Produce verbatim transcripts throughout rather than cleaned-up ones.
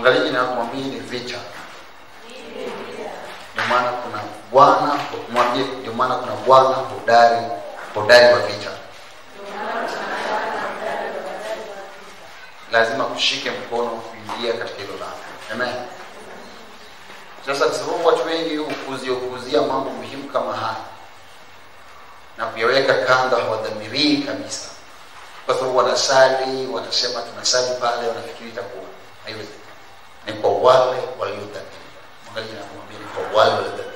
Mwangalie na kumwambia ni vita. Ndio maana kuna Bwana, mwambie ndio maana kuna Bwana hodari, hodari wa vita. Lazima kushike mkono kuingia katika hilo lango. Amen. Sasa kwa sababu watu wengi hukuzia hukuzia mambo muhimu kama haya na kuyaweka kando, hawadhamirii kabisa. Kwa sababu wanasali, wanasema tunasali pale, wanafikiri itakuwa haiwezi. Ni kwa wale waliodhamiri. Mwangalie na kumwambia ni kwa wale waliodhamiri.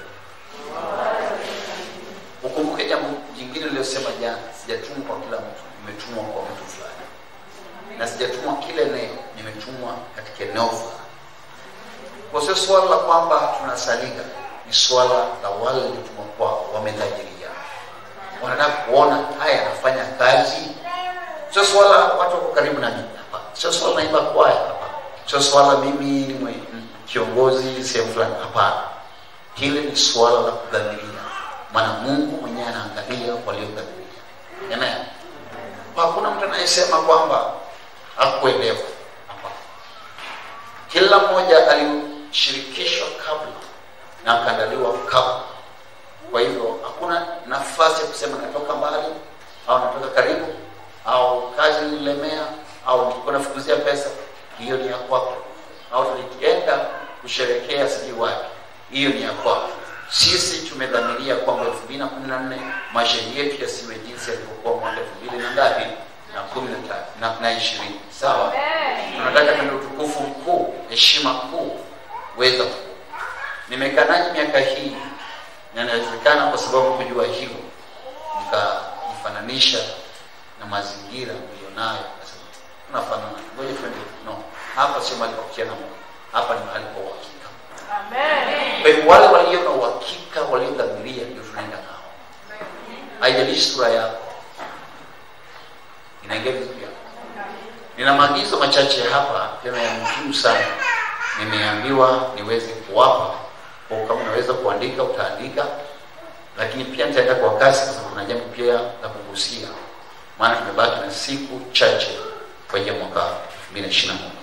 Ukumbuke jambo jingine niliyosema jana, sijatumwa kwa kila mtu, nimetumwa kwa mtu fulani. Na sijatumwa kile eneo, nimetumwa katika eneo fulani. Kwa sio swala la kwamba tunasalika, ni swala la wale waliotumwa kwao, wamedhamiria. Wanataka kuona haya anafanya kazi. Sio swala watu wako karibu na mimi hapa. Sio swala naimba kwaya hapa. Sio swala mimi ni kiongozi sehemu fulani hapa. Hili ni swala la kudhamiria. Maana Mungu mwenyewe anaangalia waliodhamiria. Amen. Hakuna mtu anayesema kwamba hakuelewa hapa. Kila mmoja alishirikishwa kabla na akaandaliwa kabla. Kwa hivyo hakuna nafasi ya kusema natoka mbali au natoka karibu au kazi nilemea au niko nafukuzia pesa. Hiyo ni ya kwako. Au tulienda kusherehekea siji wapi. Hiyo ni ya kwako. Sisi tumedhamiria kwamba elfu mbili na kumi na nne maisha yetu yasiwe jinsi yalivyokuwa mwaka elfu mbili na ngapi na kumi na tatu na na ishirini. Sawa? Tunataka tuna utukufu mkuu, heshima kuu, uwezo mkuu. Nimekaa nanyi miaka hii na inawezekana kwa sababu kujua hilo nikajifananisha na mazingira mlionayo. Nasema tunafanana. Ngoja twende. No. Hapa sio mahali pa kuchana Mungu. Hapa ni mahali pa uhakika. Amen. Kwa hivyo wale walio na uhakika, waliodhamiria ndio tunaenda nao. Haijalishi sura yako. Inaingia vizuri. Nina maagizo machache hapa tena ya muhimu sana. Nimeambiwa niweze kuwapa. Kwa kama unaweza kuandika utaandika. Lakini pia nitaenda kwa kasi kwa sababu kuna jambo pia la kugusia. Maana tumebaki na siku chache kwenye mwaka elfu mbili na ishirini na moja.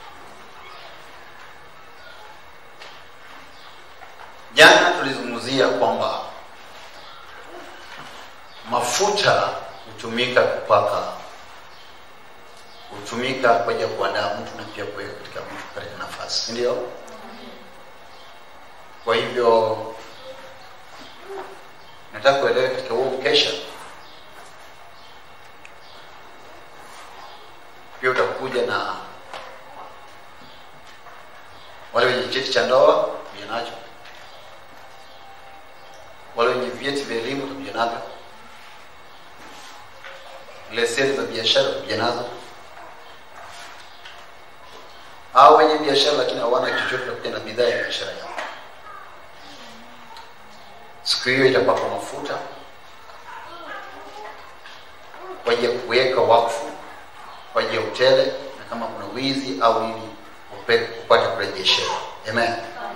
Jana tulizungumzia kwamba mafuta hutumika kupaka, hutumika kwa ajili ya kuandaa mtu na pia kuweka katika mtu katika nafasi, ndio? Kwa hivyo nataka kuelewa katika huo mkesha pia utakuja na wale wenye cheti cha ndoa pia nacho, wale wenye vyeti vya elimu pia nazo, leseni za biashara pia nazo, au wenye biashara lakini hawana chochote kuja na bidhaa ya biashara yao. Siku hiyo itapakwa mafuta kwa ajili ya kuweka wakfu, kwa ajili ya utele, na kama kuna wizi au nini upate kurejesha. Amen.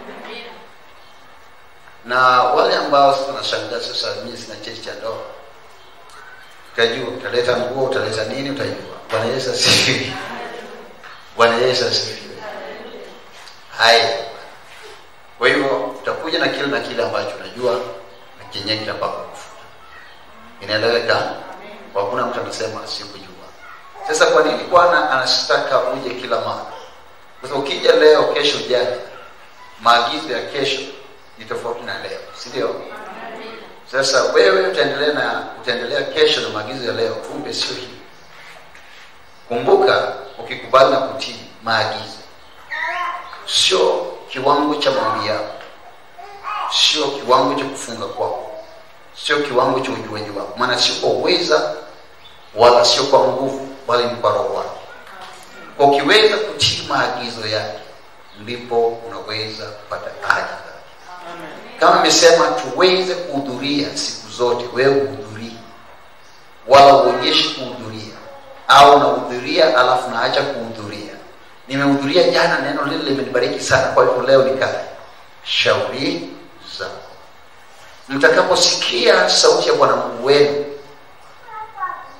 Na wale ambao sasa nashangaa sasa mimi sina cheti cha ndoa. Utajua utaleta nguo, utaleta nini, utajua. Bwana Yesu asifiwe. Bwana Yesu asifiwe. Hai. Kwa hivyo utakuja na kile na kile ambacho unajua na kenye kitapaka mafuta. Inaeleweka? Kwa kuna mtu anasema sikujua. Sasa kwa nini Bwana anashtaka uje kila mara? Kwa sababu ukija leo kesho ujaje, maagizo ya kesho ni tofauti na leo, si ndio? Sasa wewe utaendelea na utaendelea kesho na maagizo ya leo, kumbe sio hivi. Kumbuka ukikubali na kutii maagizo, sio kiwango cha maombi yako, sio kiwango cha kufunga kwako, sio kiwango cha ujuaji wako, maana sio kwa uweza wala sio kwa nguvu, bali ni kwa Roho wake. Kwa ukiweza kutii maagizo yake, ndipo unaweza kupata ahadi zake. Kama nimesema tuweze kuhudhuria siku zote, wewe uhudhurie wala uonyeshi kuhudhuria, au unahudhuria alafu naacha kuhudhuria. Nimehudhuria jana, neno lile limenibariki sana, kwa hivyo leo nikae. Shauri zako. Mtakaposikia sauti ya Bwana Mungu wenu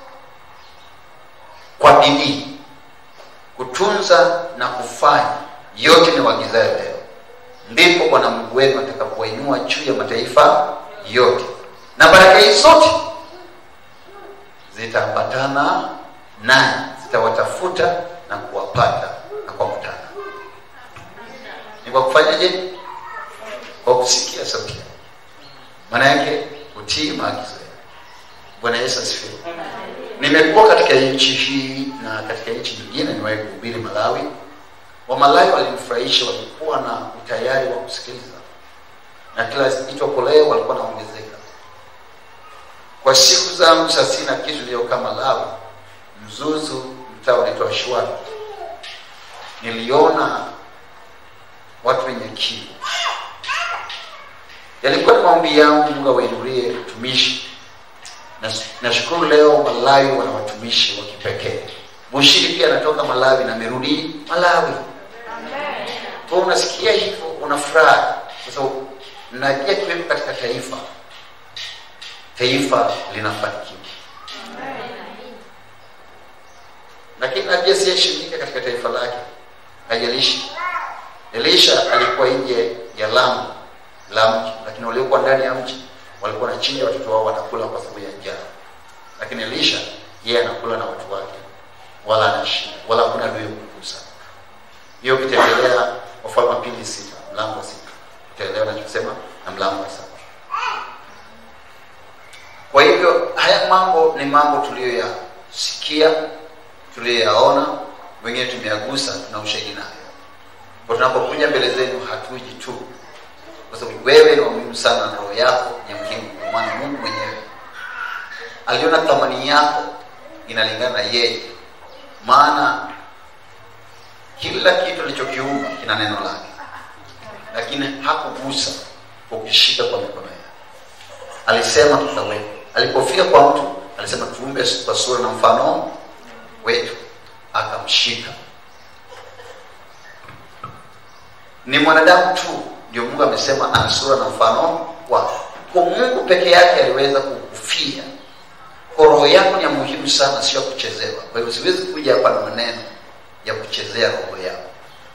kwa bidii, kutunza na kufanya yote ni waagizayo leo, ndipo Bwana Mungu wenu atakapoinua juu ya mataifa yote, na baraka hizo zote zitaambatana naye, zitawatafuta na kuwapata na kuwakutana. Ni kwa kufanyaje? Kwa kusikia sauti yake. Maana yake kutii maagizo. Bwana Yesu asifiwe. Nimekuwa katika nchi hii na katika nchi nyingine, niwahi kuhubiri Malawi. Wa Malawi walinifurahisha, walikuwa na utayari wa kusikiliza, na kila itwakoleo walikuwa naongezeka. Kwa siku zangu sasa sina kitu leo kama Malawi, Mzuzu, mtaa unaitwa Shwari, niliona watu wenye kiu. Yalikuwa ni maombi yangu, Mungu awainulie utumishi. Na nashukuru leo Malawi wana watumishi wa kipekee. Bushiri pia anatoka Malawi na amerudi Malawi. Amen. Kwa unasikia hivyo unafurahi. Sasa najia kiwepo katika taifa. Taifa linafanikiwa. Amen. Lakini najia siye shirika katika taifa lake. Hajalishi. Elisha alikuwa nje ya lango la mji, lakini waliokuwa ndani ya mji walikuwa wanachinja watoto wao wanakula kwa sababu ya njaa. Lakini Elisha yeye anakula na watu wake, wala anashinda, wala kuna adui kumgusa. Hiyo kitaendelea Wafalme wa pili sita, mlango wa sita. Utaelewa ninachosema na mlango wa saba. Kwa hivyo haya mambo ni mambo tuliyoyasikia, tuliyoyaona, wengine tumeyagusa, tuna ushahidi nayo. Kwa tunapokuja mbele zenu hatuji tu kwa sababu wewe ni muhimu sana, na roho yako ni muhimu, kwa maana Mungu mwenyewe aliona thamani yako inalingana na yeye. Maana kila kitu alichokiumba kina neno lake, lakini hakugusa ukishika kwa mikono yake. Alisema tutaweka. Alipofika kwa mtu alisema tuumbe kwa sura na mfano wetu, akamshika. Ni mwanadamu tu ndio Mungu amesema ana sura na mfano wake. Kwa Mungu peke yake aliweza kukufia. Kwa roho yako ni ya muhimu sana, sio kuchezewa. Kwa hiyo siwezi kuja hapa na maneno ya kuchezea roho yako.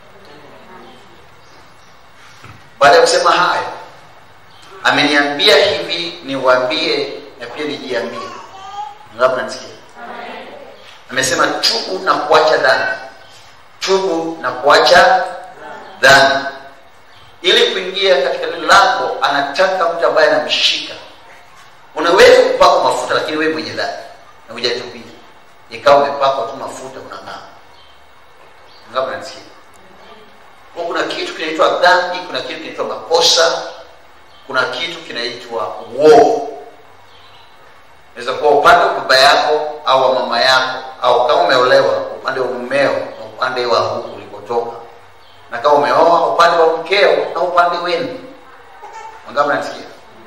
Baada ya kusema hayo, ameniambia hivi niwaambie na pia nijiambie. Ngapi nasikia? Amen. Amesema tubu na kuacha dhambi. Tubu na kuacha dhambi. Ili kuingia katika lile lango anataka mtu ambaye anamshika. Unaweza kupaka mafuta lakini wewe mwenye dhambi na hujatubia, ikawa umepaka tu mafuta unang'aa. Ngapi nasikia? Kwa kuna kitu kinaitwa dhambi, kuna kitu kinaitwa makosa, kuna kitu kinaitwa uovu. Inaweza kuwa upande wa baba yako au wa mama yako, au kama umeolewa upande wa mumeo na upande wa huko ulikotoka, na kama umeoa upande wa mkeo na upande wenu. Ngapi nasikia?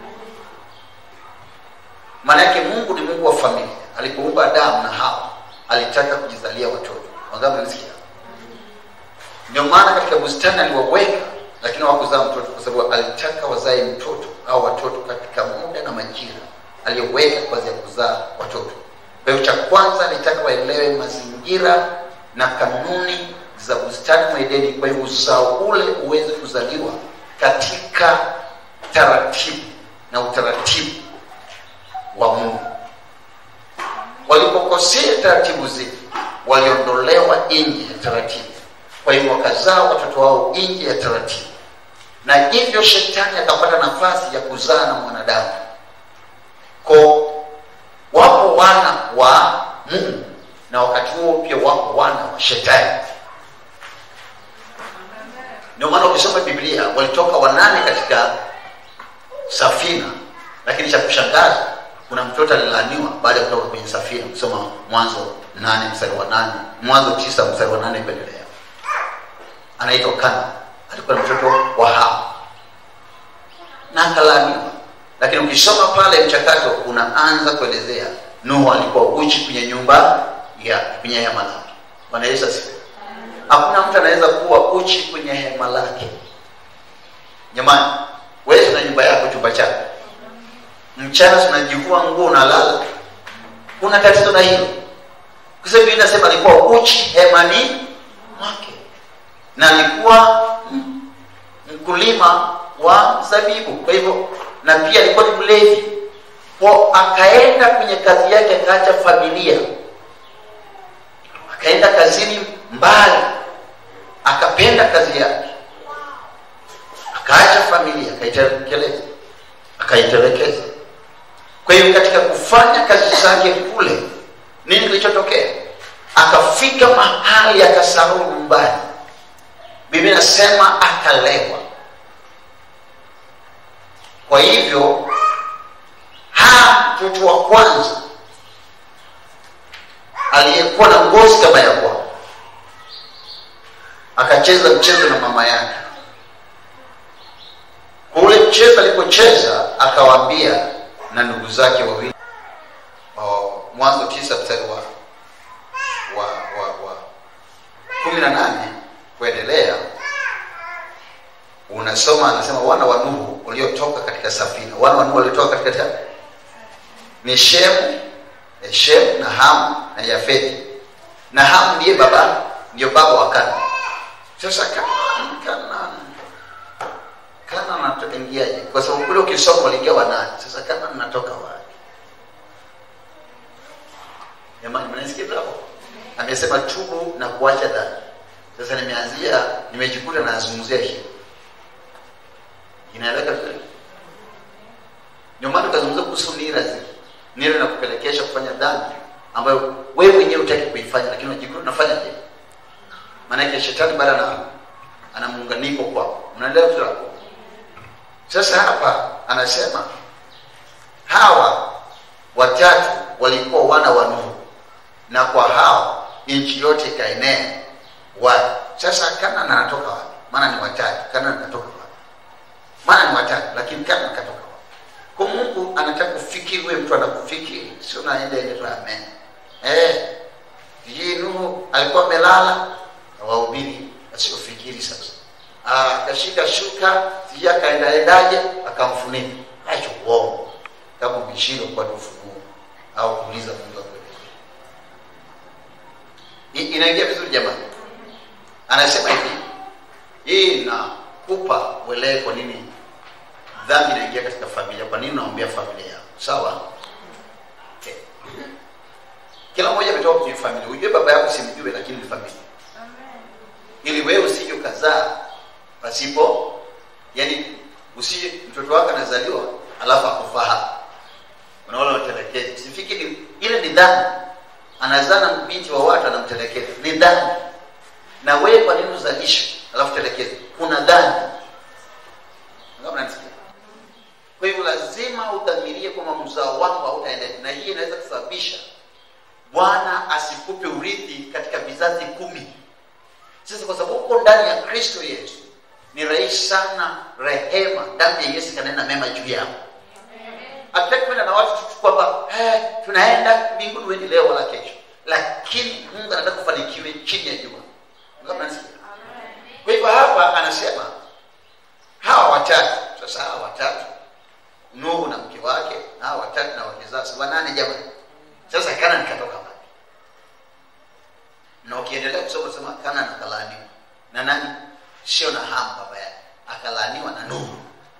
Maana yake Mungu ni Mungu wa familia. Alipoumba Adamu na Hawa alitaka kujizalia watoto. Ngapi nasikia? Ndio maana katika bustani aliwaweka, lakini hawakuzaa mtoto kwa sababu alitaka wazae mtoto au watoto katika muda na majira aliyoweka kwa ajili ya kuzaa watoto. Kwa hiyo cha kwanza alitaka waelewe mazingira na kanuni za bustani wa Edeni, kwa hiyo uzao ule uweze kuzaliwa katika taratibu na utaratibu wa Mungu. Walipokosea taratibu zile, waliondolewa nje ya taratibu. Kwa hiyo wakazaa watoto wao nje ya taratibu. Na hivyo shetani akapata nafasi ya kuzaa na mwanadamu. Kwa wapo wana wa Mungu na wakati huo pia wapo wana wa shetani. Ndio maana ukisoma Biblia walitoka wanane katika safina, lakini cha kushangaza kuna mtoto alilaaniwa baada ya kutoka kwenye safina. Kusoma Mwanzo nane mstari wa nane, Mwanzo tisa mstari wa nane kuendelea. Anaitwa Kahama, alikuwa mtoto wa Hawa na akalaaniwa. Lakini ukisoma pale mchakato unaanza kuelezea Nuhu alikuwa uchi kwenye nyumba ya kwenye hema lake. Bwana Yesu asifiwe. Hakuna mtu anaweza kuwa uchi kwenye hema lake. Jamani, wewe una nyumba yako, chumba chako. Mchana unajivua nguo na lala. Kuna tatizo na hilo. Kwa sababu inasema alikuwa uchi hemani mwake. na alikuwa mkulima wa zabibu. Kwa hivyo na pia alikuwa ni mlevi. Kwa akaenda kwenye kazi yake, akaacha familia, akaenda kazini mbali, akapenda kazi yake, akaacha familia, akaitelekeza akaitelekeza. Kwa hiyo katika kufanya kazi zake kule, nini kilichotokea? Akafika mahali akasahau nyumbani. Biblia inasema akalewa. Kwa hivyo ha mtoto wa kwanza aliyekuwa na ngozi kama ya kwao akacheza mchezo na mama yake. Ule mchezo alipocheza akawaambia na ndugu zake wawili. Oh, Mwanzo tisa mstari wa wa wa, wa kumi na nane kuendelea unasoma, anasema wana wa Nuhu waliotoka katika safina. Wana wa Nuhu waliotoka katika ni Shemu, Shem na Ham na Yafeti. Na Ham ndiye baba, ndio baba wa Kana. Sasa Kana Kana Kana anatoka ingiaje? Kwa sababu kule ukisoma waliingia nani? Sasa Kana anatoka wapi? Jamani, mnasikia hapo? Amesema tubu na kuacha dhambi. Sasa nimeanzia, nimejikuta na nazungumzia hii. Inaeleka vizuri. Ndio maana tukazungumza kuhusu nira zile. Nira na kupelekesha kufanya dhambi ambayo wewe mwenyewe hutaki kuifanya, lakini unajikuta unafanya je? Maana yake shetani bado ana ana muunganiko kwako. Unaelewa vizuri hapo? Sasa hapa anasema hawa watatu walikuwa wana wa Nuhu, na kwa hao nchi yote ikaenea watu. Sasa Kana anatoka wapi? Maana ni watatu. Kana anatoka wapi? Maana ni watatu, lakini Kana anatoka wapi? Kwa Mungu anataka kufikiri, wewe mtu anakufikiri, sio naenda ile tu amen. Eh, yeye Nuhu alikuwa amelala na wahubiri asiofikiri sasa. Ah, akashika shuka, sija kaenda endaje, akamfunika. Acho uongo. Kama umeshindwa kwa ufunuo au kuuliza Mungu wako. Inaingia vizuri jamani. Anasema hivi, hii nakupa uelewe kwa nini dhambi inaingia katika familia. Kwa nini naombea familia yako? Sawa? Okay. Kila mmoja ametoka kwenye familia. Ujue baba yako simjue, lakini ni familia. Amen. Ili wewe usije ukazaa pasipo, yani usije mtoto wako anazaliwa alafu akufahamu. Unaona unatelekeza. Usifikiri ile ni dhambi. Anazana binti wa watu anamtelekeza. Ni dhambi. Na wewe kwa nini uzalishe alafu telekeze? Kuna dhambi. Ngapi mnasikia? Kwa hivyo lazima udhamirie kwamba mzao wako hautaendelea. Na hii inaweza kusababisha Bwana asikupe urithi katika vizazi kumi. Sasa kwa sababu uko ndani ya Kristo Yesu, ni rahisi sana rehema, damu ya Yesu kanena mema juu yako. Hatutaki kwenda na watu kwamba eh tunaenda mbinguni wewe leo wala kesho. Lakini Mungu anataka kufanikiwe chini ya jua. Ngapi mnasikia? Kwa hivyo hapa anasema hawa watatu, sasa hawa watatu Nuhu na mke wake, hawa watatu na wake zao, wanane jamani. Sasa Kana nikatoka wapi? Na ukiendelea kusoma sema Kana nakalaaniwa. Na nani? Sio na Ham baba yake. Akalaaniwa na Nuhu.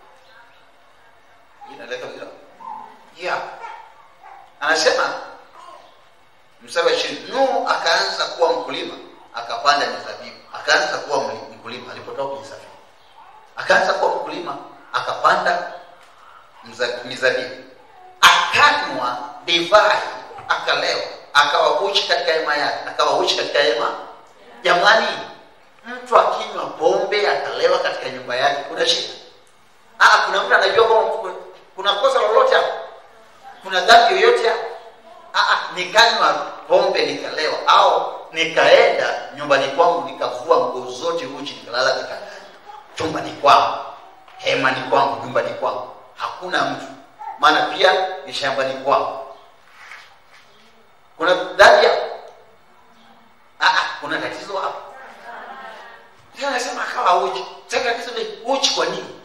Inaleta vizuri. Yeah. Anasema mstari wa ishirini, Nuhu akaanza kuwa mkulima, akapanda mizabibu. Akaanza kuwa mkulima alipotoka kwenye safina. Akaanza kuwa mkulima, akapanda mizabibu. Akanywa divai, akalewa, akawa uchi katika hema yake, akawa uchi katika hema. Jamani, mtu akinywa pombe akalewa katika nyumba yake kuna shida? Ah, kuna mtu anajua kwamba kuna kosa lolote hapo? Kuna dhambi yoyote hapo? Ah ah, nikanywa pombe nikalewa au nikaenda nyumbani kwangu nikavua nguo zote uchi nikalala katika chumbani kwangu, hemani kwangu, nyumbani kwangu. Hakuna mtu. Maana pia ni shambani kwangu. Kuna dhambi hapo? Ah ah, kuna tatizo hapo. Tena nasema akawa uchi. Sasa tatizo ni uchi kwa nini?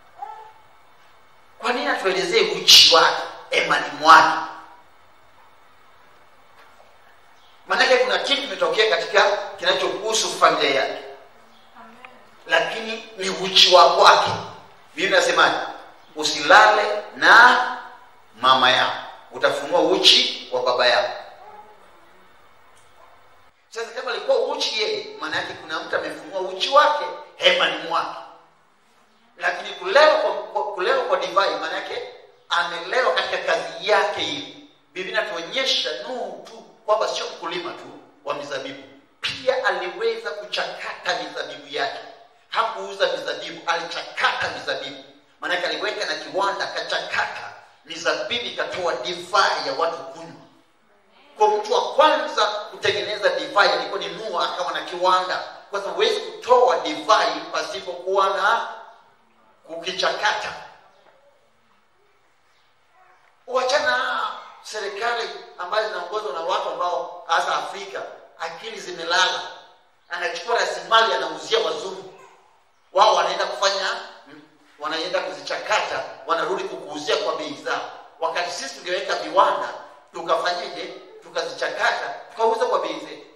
Kwa nini atuelezee uchi wake, hemani mwake? Maana kuna kitu kimetokea katika kinachohusu familia yake. lakini ni uchi wa kwake. Biblia inasemaje? Usilale na mama yako, utafunua uchi wa baba yako. Sasa kama alikuwa uchi yeye, maana yake kuna mtu amefunua uchi wake hemani mwake. Lakini kulewa kwa kulewa kwa divai, maana yake amelewa katika kazi yake ile. Biblia inatuonyesha Nuhu tu kwamba sio mkulima tu wa mizabibu, pia aliweza kuchakata mizabibu yake. Hakuuza mizabibu, alichakata mizabibu. Maana yake aliweka na kiwanda, akachakata mizabibu ikatoa divai ya watu kunywa. Kwa mtu wa kwanza kutengeneza divai alikuwa ni Nuhu, akawa na kiwanda. Kwa sababu huwezi kutoa divai pasipokuwa na kukichakata. Wachana serikali ambazo zinaongozwa na watu ambao hasa Afrika akili zimelala, anachukua rasilimali anauzia wazungu. Wao wanaenda kufanya, wanaenda kuzichakata, wanarudi kukuuzia kwa bei zao. Wakati sisi tungeweka viwanda, tukafanyaje? Tukazichakata, tukauza kwa bei zetu.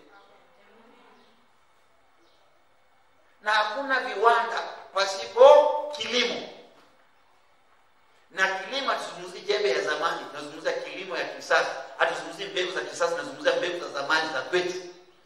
Na hakuna viwanda pasipo kilimo. Na kilimo tuzungumzie jembe ya zamani, tunazungumzia kilimo ya kisasa. Hatuzungumzie mbegu za kisasa, tunazungumzia mbegu za zamani za kwetu.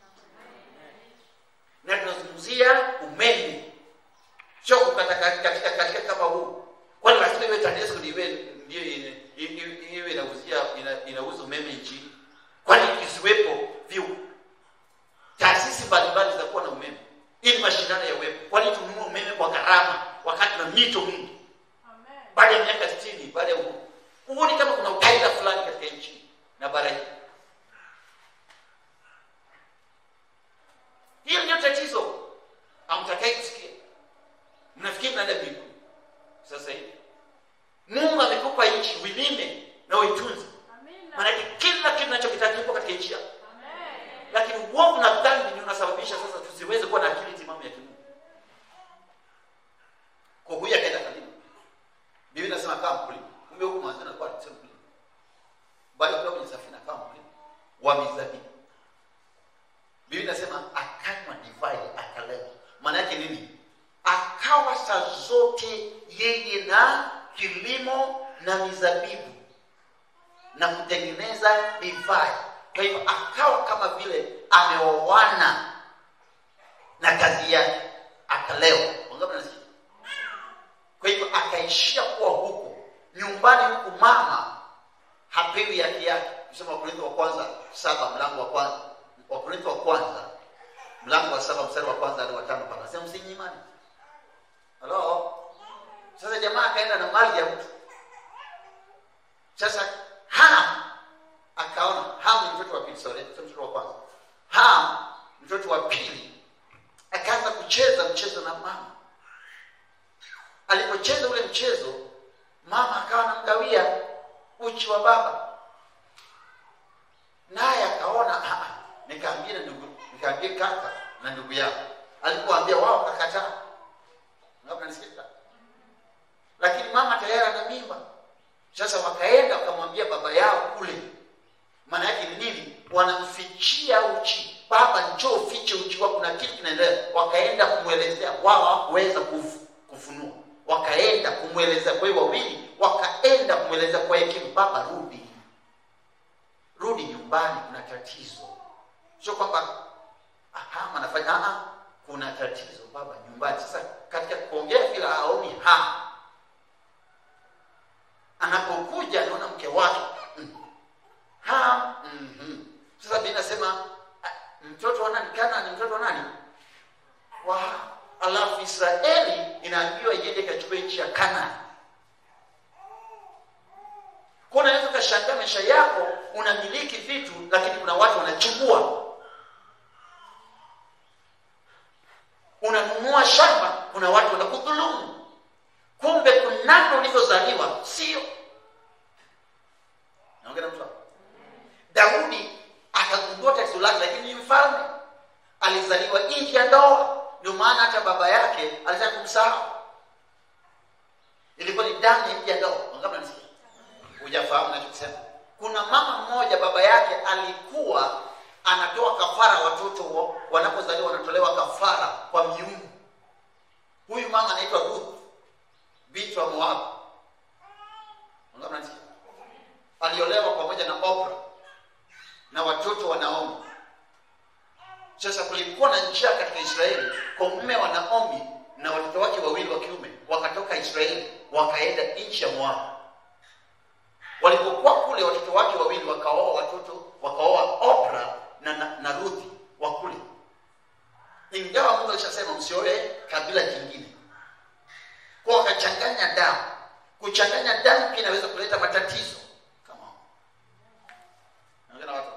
Na tunazungumzia umeme. Sio kukata katika katika kama huu. Kwani lazima iwe TANESCO iwe ndio iwe inauzia inauza umeme nchini. Kwani kisiwepo vio taasisi mbalimbali za kuwa na umeme ili mashindano yawepo. Kwani tununue umeme kwa gharama wakati na mito mingi? Amen. Baada ya miaka sitini, baada ya huko. Uone kama kuna utaila fulani katika nchi na bara hii. Hiyo ndio tatizo. Hamtakai kusikia. Mnafikiri mnaenda mbinguni. Sasa hivi Mungu amekupa nchi, ulime na uitunze. Maana kila kitu tunachokitaji kipo katika nchi yako. Amen. Lakini uovu na dhambi ndio unasababisha sasa tusiweze kuwa na akili timamu ya kimungu. Kwa huyu akaenda kalima. Biblia inasema kama mkulima. Kumbe huko mwanzo anakuwa sio mkulima. Bali kwa kwenye safina kama mkulima wa mizabibu. Biblia inasema akanywa divai akalewa. Maana yake nini? Akawa saa zote yeye na kilimo na mizabibu na kutengeneza divai. Kwa hivyo akawa kama vile ameoana na kazi yake, akalewa. Wangapi nasikia? Kwa hivyo akaishia kuwa huko nyumbani, huku mama hapewi yake yake. Tuseme Wakorintho wa kwanza saba mlango wa kwanza, Wakorintho wa kwanza mlango wa saba mstari wa kwanza hadi wa tano pale. Sema msinyimani. Hello. Sasa jamaa akaenda na mali ya mtu. Sasa Ham akaona, Ham ni mtoto wa pili, sorry, sio mtoto wa kwanza. Ham mtoto wa pili akaanza kucheza mchezo na mama. Alipocheza ule mchezo, mama akawa anamgawia uchi wa baba. Naye akaona, ah, nikaambia ndugu, nikaambia kaka na ndugu yao. Alipoambia wao akakataa. Ngapa nisikia? Lakini mama tayari ana mimba. Sasa wakaenda wakamwambia baba yao kule. Maana yake ni nini? Wanamfichia uchi. Baba, njoo fiche uchi wako, kuna kitu kinaendelea. Wakaenda kumuelezea, wao hawakuweza kufunua. Wakaenda kumuelezea, kwa hiyo wawili wakaenda kumuelezea kwa hekima, baba rudi. Rudi nyumbani, kuna tatizo. Sio kwamba aha anafanya ah kuna tatizo baba nyumbani. Sasa katika kuongea bila haoni ha. Anapokuja anaona mke wake. Mm. Ha. Mhm. Sasa Biblia inasema mtoto wa nani? Kana ni mtoto wa nani? Wa alafu Israeli inaambiwa iende kachukue nchi ya Kana. Kuna unaweza kushangaa maisha yako unamiliki vitu lakini kuna watu wanachukua. Unanunua shamba, kuna watu wanakudhulumu. Kumbe kunako ulikozaliwa sio. Naongea mtu. Daudi akagundua tatizo lake, lakini ni mfalme. Alizaliwa nje ya ndoa, ndio maana hata baba yake alitaka kumsahau. Ilikuwa ni damu ya nje ya ndoa. Wangapi nasikia? Hujafahamu ninachosema? Kuna mama mmoja baba yake alikuwa anatoa kafara, watoto wanapozaliwa wanatolewa kafara kwa miungu. Huyu mama anaitwa Ruth, binti wa Moab. Unamwona? Aliolewa pamoja na Oprah na watoto wa Naomi. Sasa kulikuwa na njia katika Israeli kwa mume wa Naomi na watoto wake wawili wa kiume, wakatoka Israeli wakaenda nchi ya Moab. Walipokuwa kule, watoto wake wawili wakaoa watoto, wakaoa Oprah na, na, na Ruth wa kule. Ingawa Mungu alishasema msioe kabila jingine. Kwa wakachanganya damu. Kuchanganya damu pia inaweza kuleta matatizo. Kama Naongea na watu.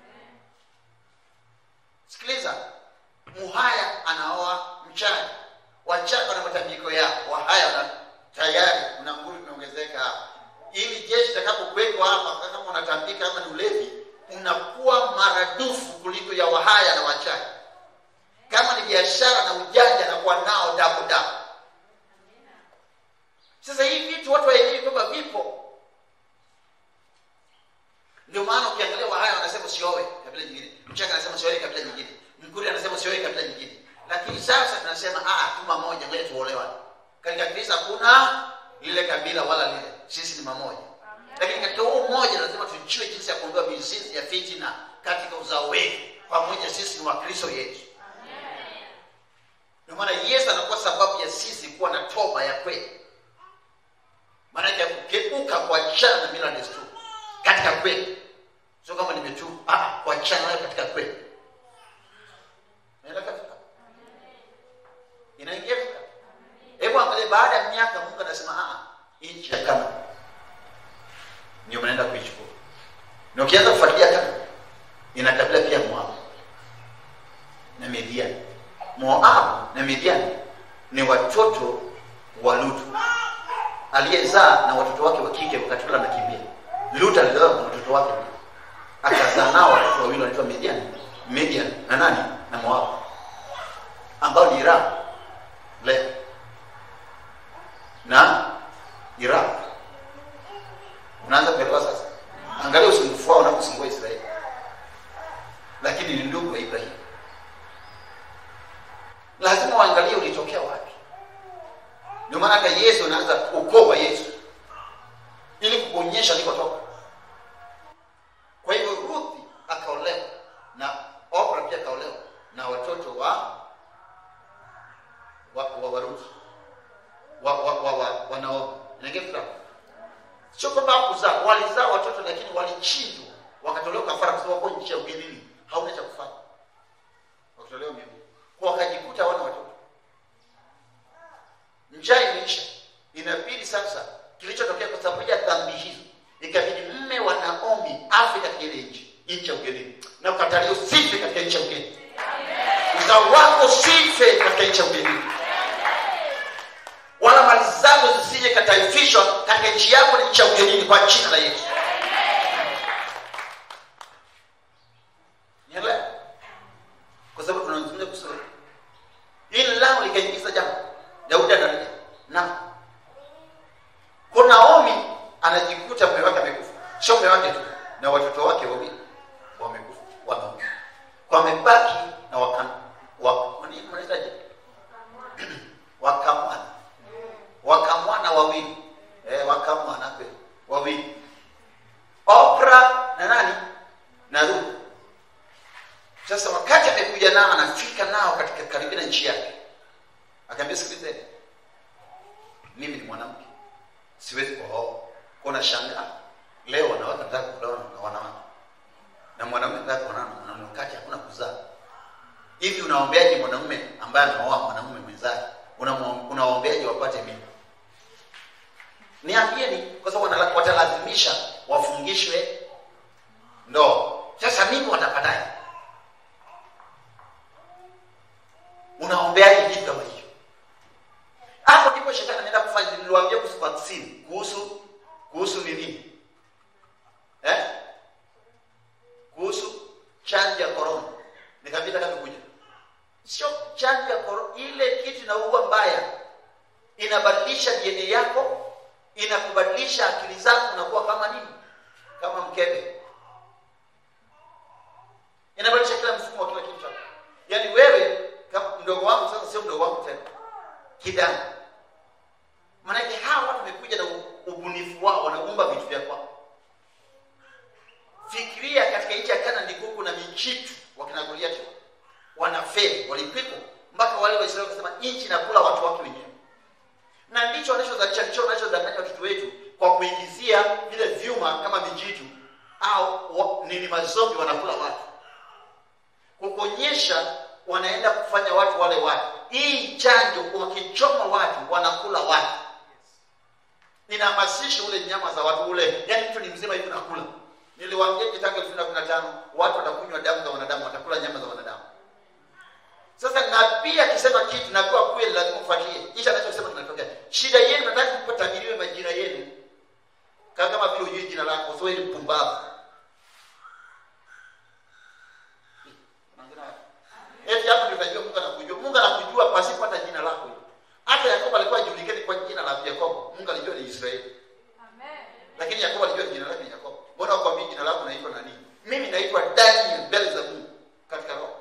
Sikiliza. Muhaya anaoa Mchaga. Wachaga na matambiko yao. Wahaya na tayari una nguvu imeongezeka. Ili jeshi litakapokuwekwa hapa, kama unatambika kama ni ulevi, unakuwa maradufu kuliko ya Wahaya na Wachaga. Kama ni biashara na ujanja na kuwa nao double double. Sasa hivi vitu watu waelewi kwamba vipo. Ndio maana ukiangalia Wahaya wanasema sioe kabila nyingine. Mchaga anasema sioe kabila nyingine. Mkuri anasema sioe kabila nyingine. Lakini sasa tunasema ah tuma moja ngoja tuolewane. Katika Kristo hakuna lile kabila wala lile. Sisi ni mamoja. Lakini katika huo mmoja lazima tujue jinsi ya kuondoa mizizi ya fitina katika uzao wetu. Pamoja sisi ni Wakristo Yesu. Ndio maana Yesu anakuwa sababu ya sisi kuwa na toba ya kweli. Maana ya kugeuka kwa chana na mila desturi katika kweli. Sio kama nimetu ah kwa chana katika kweli. Naenda katika. Inaingia. Hebu angalia baada ya miaka Mungu anasema ah nchi ya Kahama ndio mnaenda kuichukua. Na ukianza kufuatilia Kahama ina kabila pia Moab na Midian. Moab na Midian ni watoto wa Lutu aliyezaa na watoto wake wa kike wakati ule anakimbia. Lutu alizaa na watoto wake, akazaa nao watoto wawili wanaitwa Midian, Midian na nani na Moab, ambao ni Iraq leo na Iraq. Unaanza kuelewa sasa. Angalia usumbufu wao na kusumbua Israeli, lakini ni ndugu wa Ibrahim. Lazima waangalie ulitokea wapi. Ndio maana hata Yesu anaanza ukoo wa Yesu ili kuonyesha alikotoka. Kwa hivyo Ruth akaolewa na Oprah pia akaolewa na watoto wa wa wa, wa Ruth wa wa wa, wa, wa Naomi. Inagefuta. Sio kwamba kuzaa, walizaa watoto lakini walichinjwa, wakatolewa kafara kwa sababu nchi ya ugenini hauna cha kufanya. Wakatolewa mimi. Kwa wakajikuta wana watoto. Njaa imeisha. Inabidi sasa kilichotokea kwa sababu ya dhambi hizo, ikabidi mme wa Naomi afe katika ile nchi, nchi ya ugenini. Na ukatalia usife katika nchi ya ugenini. Uzao wako usife katika nchi ya ugenini. Wala mali zako zisije kataifishwa katika nchi yako na nchi ya ugenini kwa jina la Yesu. Nielewa? Kwa sababu tunazungumzia kusema hili lao likaingiza jambo. Daudi analia. Na kwa Naomi anajikuta mume wake amekufa. Sio mume wake tu, na watoto wake wawili wamekufa, wanaoa. Kwa mebaki na wakana wa nini mnaitaje? Wakamwana. Wakamwana wawili. Eh wakamwana kweli. Wawili. Oprah na nani? Na Ruth. Sasa wakati amekuja nao anafika nao katika karibu na nchi yake. Akaambia sikilizeni. Mimi ni mwanamke. Siwezi kuoa. Kuna shangaa. Leo wanawake wanataka kuoa na wanawake. Na mwanamume anataka kuoa na mwanamume wakati hakuna kuzaa. Hivi unaombeaje mwanamume ambaye anaoa mwanamume mwenzake? Unaombeaje wapate mimba? Niambieni kwa sababu watalazimisha wafungishwe ndoa. Sasa mimi watapataje? Unaombeaje kitu kama hicho? Hapo ndipo shetani anaenda kufanya. Niliwaambia kuhusu vaccine, kuhusu kuhusu nini? Eh? Kuhusu chanjo ya corona. Nikapita kama kuja. Sio chanjo ya corona, ile kitu inaua mbaya. Inabadilisha D N A yako, inakubadilisha akili zako unakuwa kama nini? Kama mkebe. Inabadilisha kila mfumo wa kila kitu chako. Yaani wewe kama mdogo wangu sasa sio mdogo wangu tena. kidamu. Maana hawa watu wamekuja na ubunifu wao, wanaumba vitu vya kwao. Fikiria katika nchi ya Kana ndiko kuna mijitu wakina Goliathi wanafeli, walipikwa mpaka wale Waisraeli wakasema nchi inakula watu wake wenyewe. Na ndicho wanachozalisha, ndicho wanachodanganya watoto wetu kwa kuingizia vile vyuma kama mijitu au wa, nini mazombi wanakula watu. Kukuonyesha wanaenda kufanya watu wale watu. Hii chanjo wakichoma watu wanakula watu. Ninahamasisha ule nyama za watu ule. Yaani mtu ni mzima hivi nakula. Niliwaambia kitangu elfu mbili na kumi na tano watu watakunywa damu za wanadamu, watakula nyama za wanadamu. Sasa na pia kisema kitu na kwa kweli lazima ufuatilie. Kisha anachosema tunatokea. Shida yenu nataka kupatajiriwe majina yenu. Kama vile ujui jina lako, sio ile mpumbavu. Eti hapo ndio unajua Mungu anakujua. Mungu anakujua pasipo hata jina lako. Hata Yakobo alikuwa ajulikane kwa jina la Yakobo. Mungu alijua ni Israeli. Amen. Lakini Yakobo alijua jina lake ni Yakobo. Mbona ukwambia jina lako unaitwa nani? Mimi naitwa Daniel mbele za Mungu katika roho.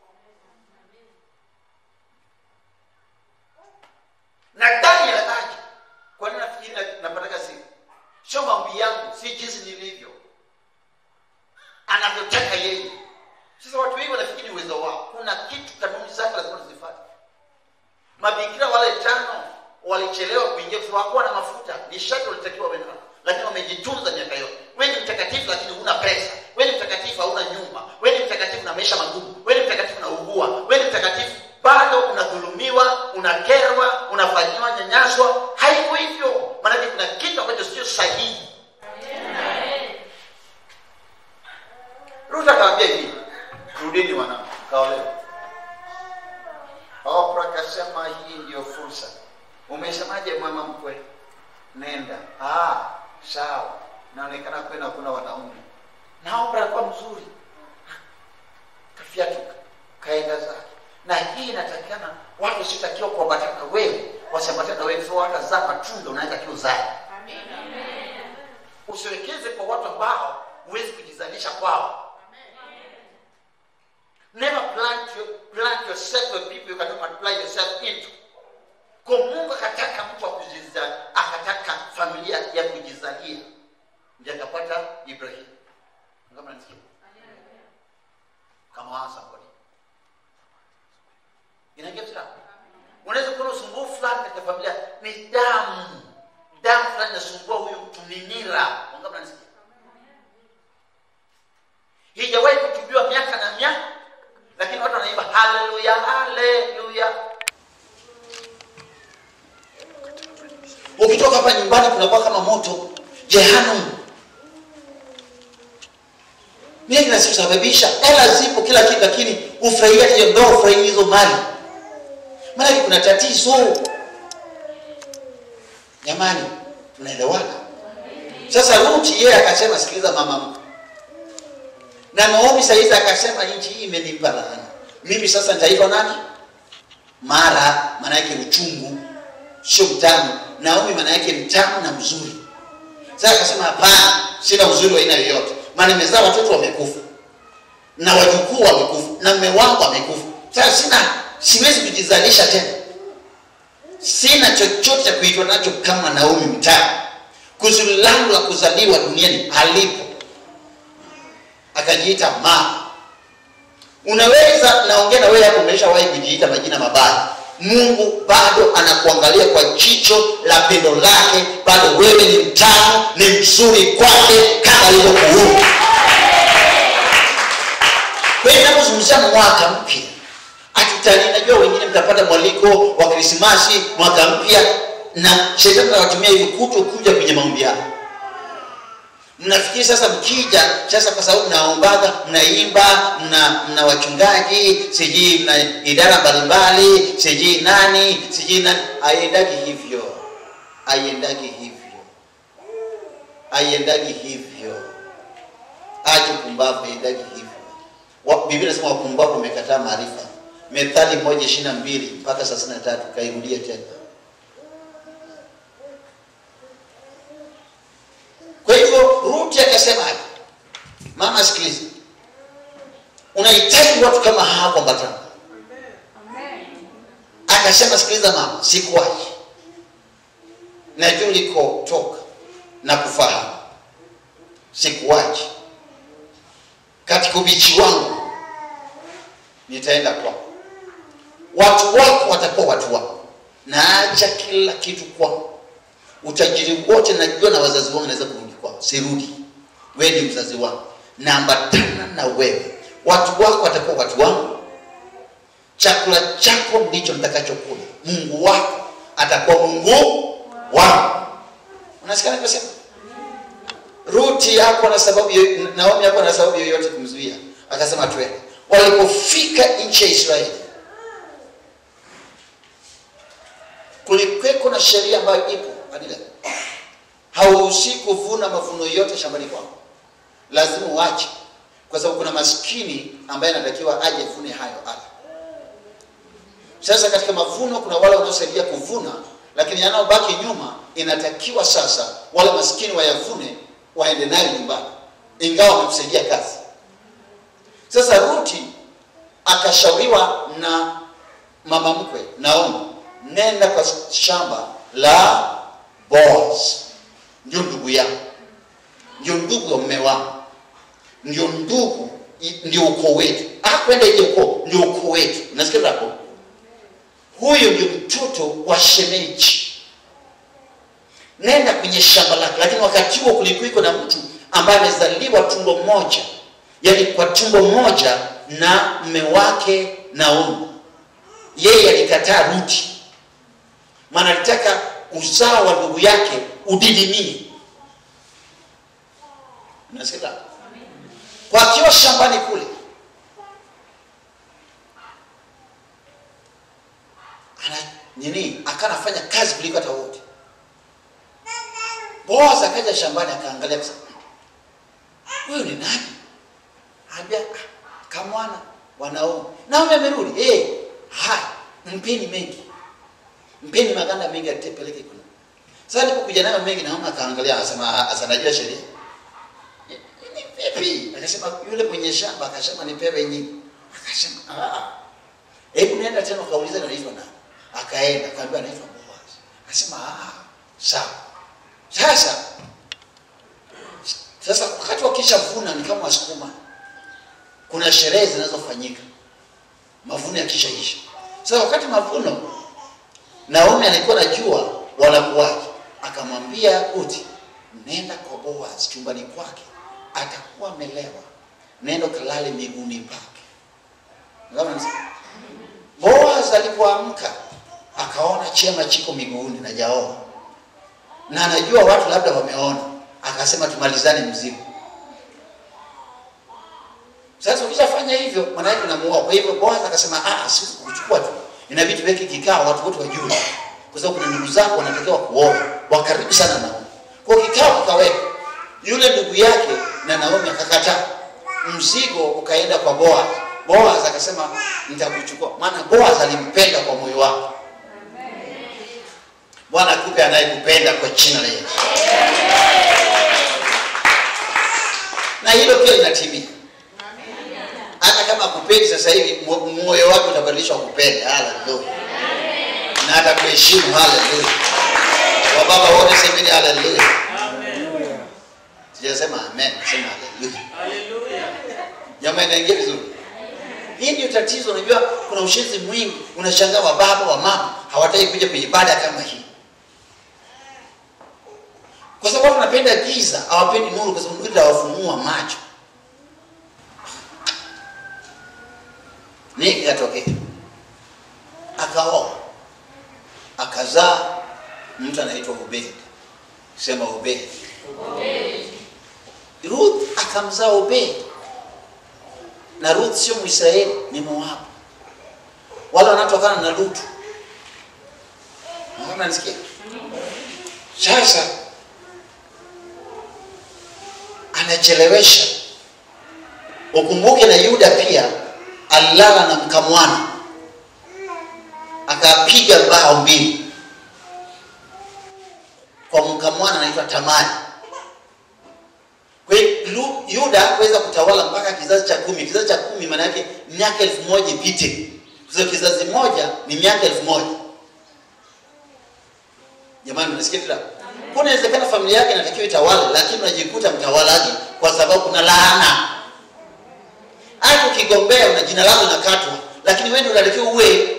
Na Daniel aje. Kwa nini nafikiri napataka siku? Sio mambo yangu, si jinsi nilivyo. Anavyotaka yeye. Sasa watu wengi wanafikiri uwezo wao. Kuna kitu kanuni zake lazima tuzifuate. Mabikira wale tano walichelewa kuingia kwa sababu na mafuta. Ni sharti walitakiwa wawe nao. Lakini wamejitunza miaka yote. Wewe ni mtakatifu lakini huna pesa. Wewe ni mtakatifu hauna nyumba. Wewe ni mtakatifu na maisha magumu. Wewe ni mtakatifu na ugua. Wewe ni mtakatifu bado unadhulumiwa, unakerwa, unafanywa nyanyaswa. Haiko hivyo. Maana kuna kitu ambacho sio sahihi. Ruta kaambia hivi, rudini wanangu, kaolewa. Oprah kasema hii ndio fursa. Umesemaje mama mkwe? Nenda. Ah, sawa. Naonekana kwenda kuna wanaume. Na Oprah alikuwa mzuri. Kafiatuka, kaenda zake. Na hii inatakikana watu sitakiwa kuambatana na wewe, wasiambatane na wewe sio hata za matunda unaweza kiuzaa. Amen. Usiwekeze kwa watu ambao huwezi kujizalisha kwao. Never plant, your, plant yourself with people you cannot multiply yourself into. Kwa Mungu akataka mtu wa kujizalia, akataka familia ya kujizalia. Ndiye akapata Ibrahim. Kama nisikia. Kama hasa ngoni. Inaingia hapo. Unaweza kuona usumbufu fulani katika familia ni damu. Damu fulani inasumbua huyu mtu ni nira. Kama nisikia. Hijawahi kutubiwa miaka na miaka. Lakini watu wanaimba haleluya haleluya. Ukitoka hapa nyumbani kunakuwa kama moto jehanamu. Mimi ninasababisha hela zipo kila kitu lakini ufurahia hiyo ndoa, ufurahia hizo mali. Maana kuna tatizo. Jamani, tunaelewana? Sasa Ruth yeye akasema sikiliza mama. Na Naomi sasa akasema nchi hii imenipa laana. Mimi sasa nitaitwa nani? Mara, maana yake uchungu, sio mtamu. Naomi maana yake mtamu na mzuri. Sasa akasema hapana, sina uzuri wa aina yoyote. Maana nimezaa watoto wamekufa. Na wajukuu wamekufa, na mume wangu amekufa. Sasa sina siwezi kujizalisha tena. Sina chochote cha kuitwa nacho kama Naomi mtamu. Kusudi langu la kuzaliwa duniani halipo. Akajiita mama. Unaweza naongea na wewe hapo umeshawahi kujiita majina mabaya. Mungu bado anakuangalia kwa jicho la pendo lake, bado wewe ni mtamu, ni mzuri kwake kama alivyokuumba. Wewe unapozungumzia mwaka mpya, atitani najua wengine mtapata mwaliko wa Krismasi, mwaka mpya na shetani anawatumia hivi kuto kuja kwenye maombi yao. Mnafikiri sasa mkija sasa kwa sababu mnaombaga, mnaimba, mna mna wachungaji, siji mna idara mbalimbali, siji nani, siji nani, aiendagi hivyo. Aiendagi hivyo. Aiendagi hivyo. Aje kumbavu aiendagi hivyo. Biblia inasema wapumbavu wamekataa maarifa. Methali moja ishirini na mbili mpaka thelathini na tatu kairudia tena. Kwa hivyo Ruth akasema, mama sikiliza. Unahitaji watu kama hawa kuambatana. Amen. Akasema, sikiliza mama, sikuachi. Najua ulikotoka na kufahamu. Sikuachi. Katika ubichi wangu nitaenda kwako. Watu wako watakuwa watu wako. Naacha kila kitu kwako. Utajiri wote najua na wazazi wangu naweza kurudi kwao. Sirudi. Wewe ni mzazi wangu. Naambatana na wewe. Watu wako watakuwa watu wangu. Chakula chako ndicho nitakachokula. Mungu wako atakuwa Mungu wangu. Unasikia ninasema? Ruti yako na sababu Naomi yako na sababu yoyote kumzuia. Akasema twende. Walipofika nchi ya Israeli, kulikuwa na sheria ambayo ipo adila. Hauruhusi kuvuna mavuno yote shambani kwako. Lazima uache, kwa sababu kuna maskini ambaye anatakiwa aje vune hayo ala. Sasa katika mavuno kuna wale wanaosaidia kuvuna, lakini yanayobaki nyuma inatakiwa sasa wale maskini wayavune waende nayo nyumbani, ingawa wamekusaidia kazi. Sasa Ruti akashauriwa na mama mkwe Naomi, nenda kwa shamba la Boaz, ndio ndugu yako, ndio ndugu wa mume wangu, ndio ndugu, ndio ukoo wetu. Ah, kwenda ile ukoo ndio ukoo wetu. Unasikia hapo? Huyo ndio mtoto wa shemeji. Nenda kwenye shamba lake. Lakini wakati huo kulikuwa na mtu ambaye amezaliwa tumbo moja, yaani kwa tumbo moja na mume wake Naomi. Yeye alikataa Ruti, maana alitaka uzao wa ndugu yake udidimie. Unasikia? Kwa kiwa shambani kule, ana nini, akanafanya kazi kuliko hata wote. Boaz akaja shambani akaangalia akasema, huyu ni nani? Ambia, kamwana wanao. Naomi amerudi. Eh, hai, mpeni mengi. Mpeni maganda mengi atepeleke kuna. Sasa alipokuja nayo mengi, Naomi akaangalia akasema, asanajua sheria. Ni vipi? Akasema yule mwenye shamba akasema nipewe nyingi. Akasema, ah. Hebu nenda tena kauliza anaitwa nani? Akaenda, akaambia anaitwa Boaz. Akasema, ah, sawa. Sasa Sasa wakati wakishavuna ni kama wasukuma, kuna sherehe zinazofanyika mavuno yakishaisha. Sasa wakati mavuno, Naomi alikuwa anajua wanakuaje. Akamwambia Ruti, nenda kwa Boaz chumbani kwake, atakuwa amelewa, nenda kalale miguuni pake. Unaona? Boaz alipoamka akaona chema chiko miguuni na jaoa, na anajua watu labda wameona, akasema tumalizane mzigo. Sasa ukishafanya hivyo maana yake unamuoa. Kwa hivyo Boaz akasema, ah, sisi kuchukua tu, inabidi tuweke kikao watu wote wajue, kwa sababu kuna ndugu zako wanatakiwa kuoa, wakaribu sana nao. Kwa kikao kikaweka, yule ndugu yake na Naomi akakataa. Mzigo ukaenda kwa Boaz. Boaz akasema nitakuchukua, maana Boaz alimpenda kwa moyo wake. Bwana akupe anayekupenda kwa jina la Yesu. Na hilo pia linatimia. Hata kama akupendi sasa hivi, moyo wako utabadilishwa kupenda. Haleluya. Na hata kuheshimu. Haleluya. Wa baba wote semeni haleluya. Amen. Sijasema amen, sema haleluya. Haleluya. Jamani, naingia vizuri. Hii ndio tatizo. Unajua kuna ushenzi mwingi, unashangaa wa baba wa mama hawataki kuja kwenye ibada kama hii, kwa sababu tunapenda giza, hawapendi nuru, kwa sababu nuru inawafumua macho. Nini katokea? Akaoa, akazaa mtu anaitwa Obed. Sema Obed. Obed. Ruth akamzaa Obed. Na Ruth sio Mwisraeli, ni Moab. Wale wanatokana na Lutu. Unanisikia? Sasa anachelewesha. Ukumbuke na Yuda pia alilala na mkamwana, akapiga bao mbili kwa mkamwana anaitwa Tamari. Kwa hiyo Yuda hakuweza kutawala mpaka kizazi cha kumi. Kizazi cha kumi maana yake miaka elfu moja ipite. Kwa sababu kizazi moja ni miaka elfu moja. Jamani unasikia kila? Kuna inawezekana familia yake inatakiwa itawale, lakini unajikuta mtawalaji kwa sababu kuna laana. Hata ukigombea una jina lako linakatwa, lakini wewe ndio unatakiwa uwe.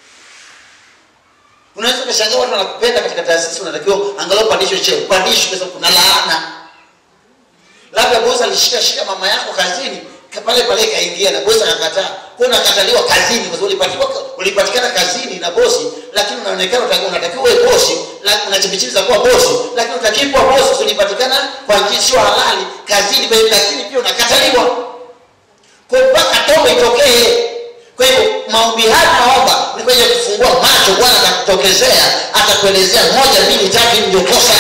Unaweza kushangaa watu wanakupenda katika taasisi, unatakiwa angalau pandishwe cheo, pandishwe kwa sababu kuna laana. Labda bosi alishika shika mama yako kazini, pale pale kaingia na bosi akakataa. Kwa unakataliwa kazini kwa sababu ulipatiwa ulipatikana kazini na bosi, lakini unaonekana unatakiwa uwe bosi, lakini unachibichiza kuwa bosi, lakini unatakiwa kuwa bosi ulipatikana kwa njia sio halali kazini, bali lakini pia unakataliwa. Kwa mpaka toba itokee. Kwa hivyo maombi haya naomba ni kwenye kufungua macho. Bwana atakutokezea, atakuelezea moja mbili tatu hivi ndio kosa.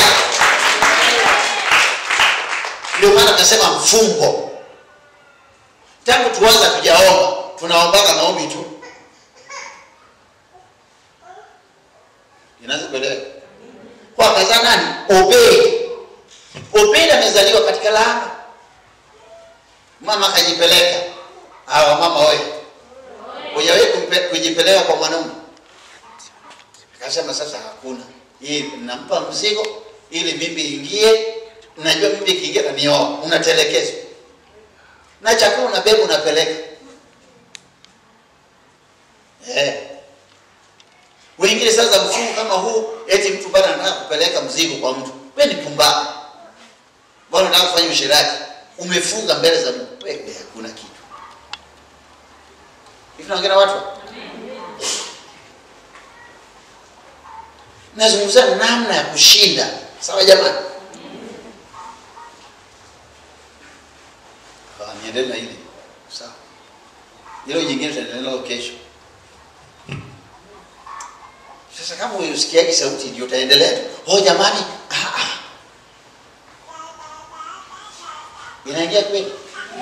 Ndio maana tunasema mfungo. Tangu tuanza kujaomba, tunaombaga maombi tu. Inaanza kuelewa. Kwa kaza nani? Obey. Obey amezaliwa katika laana. Mama kajipeleka. Hawa mama wewe. Hujawahi kujipeleka kwa mwanaume. Akasema sasa hakuna. Hii nampa mzigo ili mimi ingie. Unajua mimi kiingia na nioa, unatelekezwa. Na chakula unabeba unapeleka. Eh. Wengine sasa mfumo kama huu eti mtu bado anataka kupeleka mzigo kwa mtu. Wewe ni pumbavu. Bado unataka kufanya ushirati. Umefunga mbele za Mungu. Wewe hakuna kitu. Hivi naongea watu? Nazungumzia namna ya kushinda. Sawa jamani? Kwa niendelea hili. Sawa. Hilo jingine tutaendelea kesho. Sasa kama wewe usikiaje sauti ndio utaendelea tu. Oh jamani, ah ah. Inaingia kweli.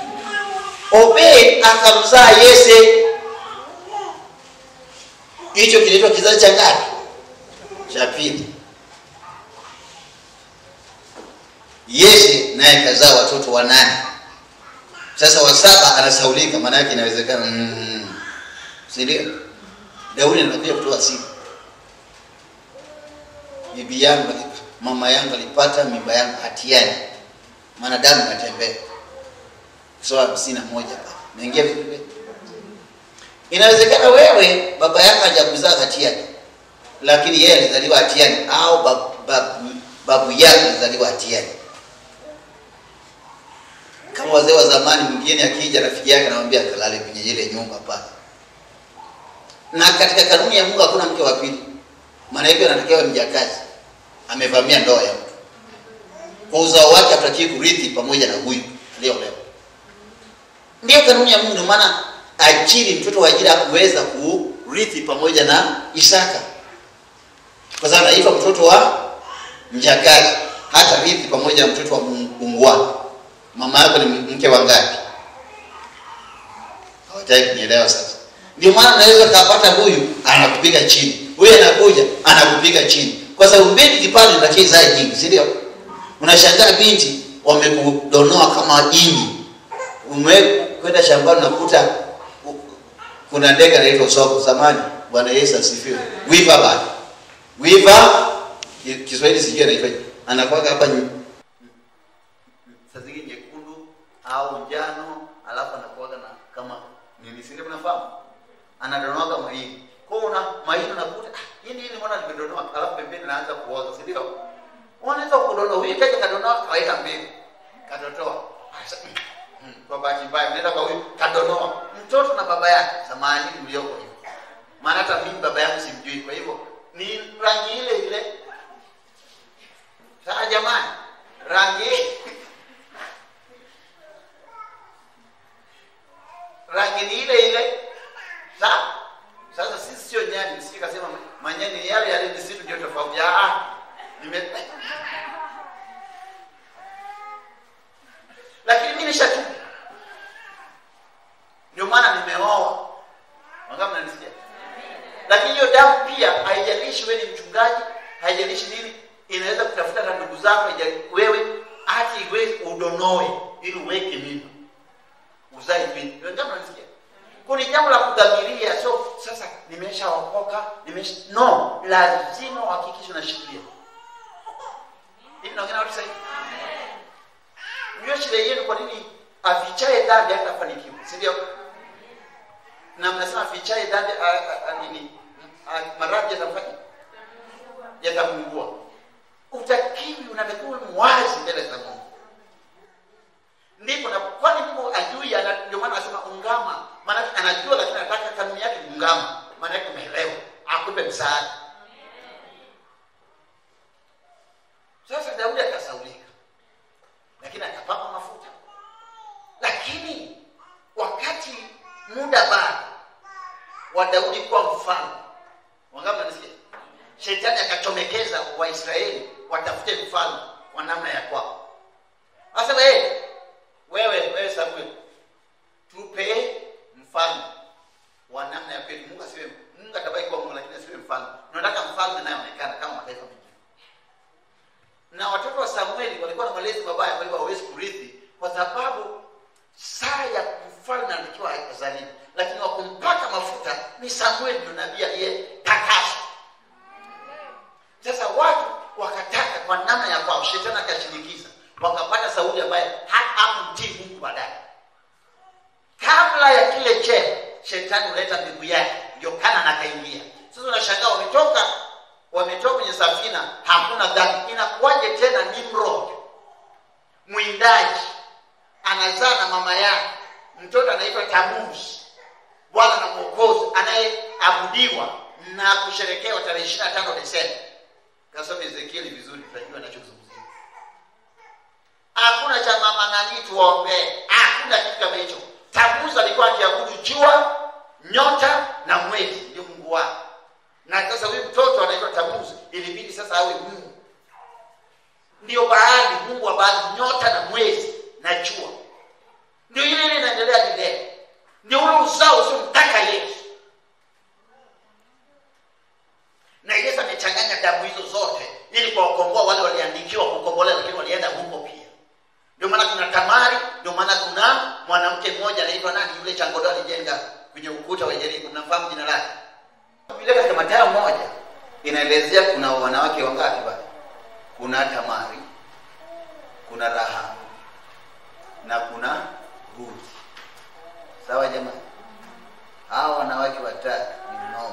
Obed akamzaa Yese. Hicho kiliitwa kizazi cha ngapi? Cha pili. Yese naye kazaa watoto wanane. Sasa wa saba anasaulika, maana yake inawezekana mm, si ndio? Daudi anakuja kutoa siri. Bibi yangu, mama yangu alipata mimba yangu hatiani. Maana damu inatembea. Sura hamsini na moja hapa. Naingia vipi? Inawezekana wewe baba yako hajakuzaa hatiani, lakini yeye alizaliwa hatiani, au babu, babu, babu yake alizaliwa hatiani. Kama wazee wa zamani, mwingine akija rafiki yake anamwambia kalale kwenye ile nyumba pale. Na katika kanuni ya Mungu hakuna mke wa pili. Maana hivyo anatakiwa mjakazi. Amevamia ndoa ya mtu. Kwa uzao wake atakiwa kurithi pamoja na huyu aliyeolewa. Ndio kanuni ya Mungu, maana ajiri mtoto wa ajira hakuweza kurithi pamoja na Isaka. Kwa sababu anaitwa mtoto wa mjakazi, hata rithi pamoja na mtoto wa muungwana. Mama yako ni mke wa ngapi? Hawataki kunielewa sasa. Ndio maana unaweza kupata huyu anakupiga chini, huyu anakuja anakupiga chini. Kwa sababu binti kipande ndio zai nyingi, si ndio? Unashangaa binti wamekudonoa kama jini. Umekwenda shambani nakuta kuna ndege anaitwa soko zamani. Bwana Yesu asifiwe. Wiva bado. Wiva Kiswahili sijui anaitwa. Anakuwa hapa sazigi nyekundu au njano, alafu anakuwa na kama nini, si ndio mnafahamu? Anadonoa mahindi. Kwa una mahindi unakuta ah, hii nini mbona limedonoa, alafu pembeni anaanza kuoza, si ndio? Unaweza kudonoa huyu kaje kadonoa kawaida mbili. Katotoa. Kwa bahati mbaya nenda kwa huyu kadonoa. Mtoto na baba yake samani mlioko hiyo. Maana hata mimi baba yangu simjui, kwa hivyo ni rangi ile ile. Sasa jamani, rangi rangi ni ile ile. Sasa sasa sisi sio nyani, msiki kasema manyani yale yale ni sisi ndio tofauti. Ah, nime lakini mimi nishatu. Ndio maana nimeoa. Wangapi mnanisikia? Lakini hiyo damu pia haijalishi wewe ni mchungaji, haijalishi nini, inaweza kutafuta na ndugu zako, wewe hata iwe udonoe ili uweke mimba. Uzai binti. Wangapi mnanisikia? Kuna jambo la kudhamiria, so sasa nimeshaokoka, nimesha no, lazima uhakikishe unashikilia. Hivi naongea na watu sasa. Ndio shida yenu, kwa nini afichaye dhambi hatafanikiwa? Si ndio? Na mnasema afichaye dhambi nini? Maradhi yatamfanya yatamungua. Utakiwi unatakiwa mwazi mbele za Mungu. Ndipo na kwani Mungu ajui, ndio maana anasema ungama. Maana anajua lakini anataka kanuni yake ungama. Maana yake umeelewa, akupe msaada. Sasa Daudi akasaulika, lakini akapaka mafuta. Lakini wakati muda baada wa Daudi kuwa mfalme, wangapi mnasikia? Shetani akachomekeza Waisraeli watafute mfalme wa namna ya kwao. Asema eh, wewe wewe Samuel, tupe mfalme wa namna ya kwetu. Mungu asiwe Mungu atabaki kuwa Mungu, lakini asiwe mfalme. Tunataka mfalme anayeonekana kama mataifa mengine. Na watoto wa Samueli walikuwa na malezi mabaya, kwa hivyo hawezi kurithi, kwa sababu saa ya mfalme alikuwa haikuzaliwa, lakini wa kumpaka mafuta ni Samueli, ndio nabii aliyetakaswa. Sasa watu wakataka kwa namna ya kwao, shetani akashinikiza, wakapata Sauli ambaye hakumtii Mungu. Baadaye kabla ya kile cheo, shetani huleta mbegu yake, ndio kana nakaingia. Sasa unashangaa wametoka wametoka kwenye safina, hakuna dhambi. Inakuwaje tena Nimrod mwindaji anazaa na mama yake mtoto anaitwa Tamuz, Bwana na Mwokozi anayeabudiwa na kusherekewa tarehe ishirini na tano Desemba? Kasome Ezekieli vizuri, tutajua ninachozungumzia. Hakuna cha mama nani tuombe, hakuna kitu kama hicho. Tamuz alikuwa akiabudu jua, nyota na mwezi, ndio Mungu wake. Na sasa huyu mtoto anaitwa Tamuz, ilibidi sasa awe Mungu. Ndio Baali, Mungu wa Baali, nyota na mwezi na jua. Ndio ile ile inaendelea leo. Ndio ule uzao usiomtaka Yesu. Na Yesu amechanganya damu hizo zote ili kuwakomboa wale waliandikiwa kukombolewa, lakini walienda huko pia. Ndio maana kuna Tamari, ndio maana kuna mwanamke mmoja anaitwa nani, yule changodo alijenga kwenye ukuta wa Yeriko, mnafahamu jina lake. Biblia katika Mathayo moja inaelezea kuna wanawake wangapi bali? Kuna Tamari, kuna Rahabu na kuna Ruth. Sawa jamani? Hao wanawake watatu ni noma.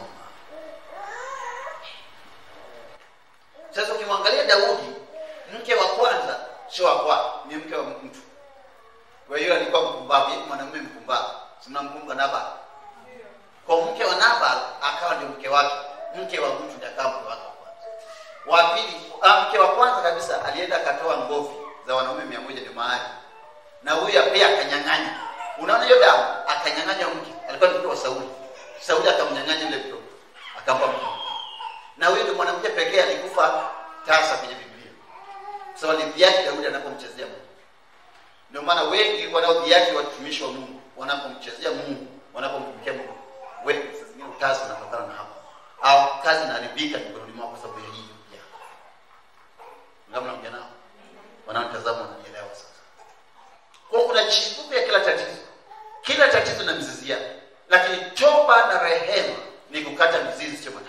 Sasa ukimwangalia Daudi, mke wa kwanza sio wa kwa, ni mke wa mtu. Kwa hiyo alikuwa mpumbavu, yeye mwanamume mpumbavu. Tunamkumbuka Nabal. Kwa mke wa Nabal akawa ndio mke wake, mke wa mtu ndio akawa mke wake wa kwanza. Wa pili, mke wa kwanza kabisa alienda akatoa ngovi za wanaume mia moja ndio mahali. Na huyu pia akanyang'anya. Unaona hiyo damu, akanyang'anya mke. Alikuwa ni mke wa Sauli. Sauli akamnyang'anya yule mtoto, akampa mke. Na huyu ndio mwanamke pekee alikufa tasa kwenye Biblia. So alidhiaki Daudi anapomchezea Mungu. Ndio maana wengi wanaodhiaki watumishi wa Mungu, wanapomchezea Mungu, wanapomtumikia Mungu, wewe sasa zingine utasa unatokana na hapo. Au kazi inaharibika mikononi mwako kwa sababu ya hiyo pia. Ngamna mjana nao. Wanaotazama wananielewa sasa. Kwa kuna chimbuko ya kila tatizo. Kila tatizo na mizizi yake. Lakini toba na rehema ni kukata mizizi cha matatizo.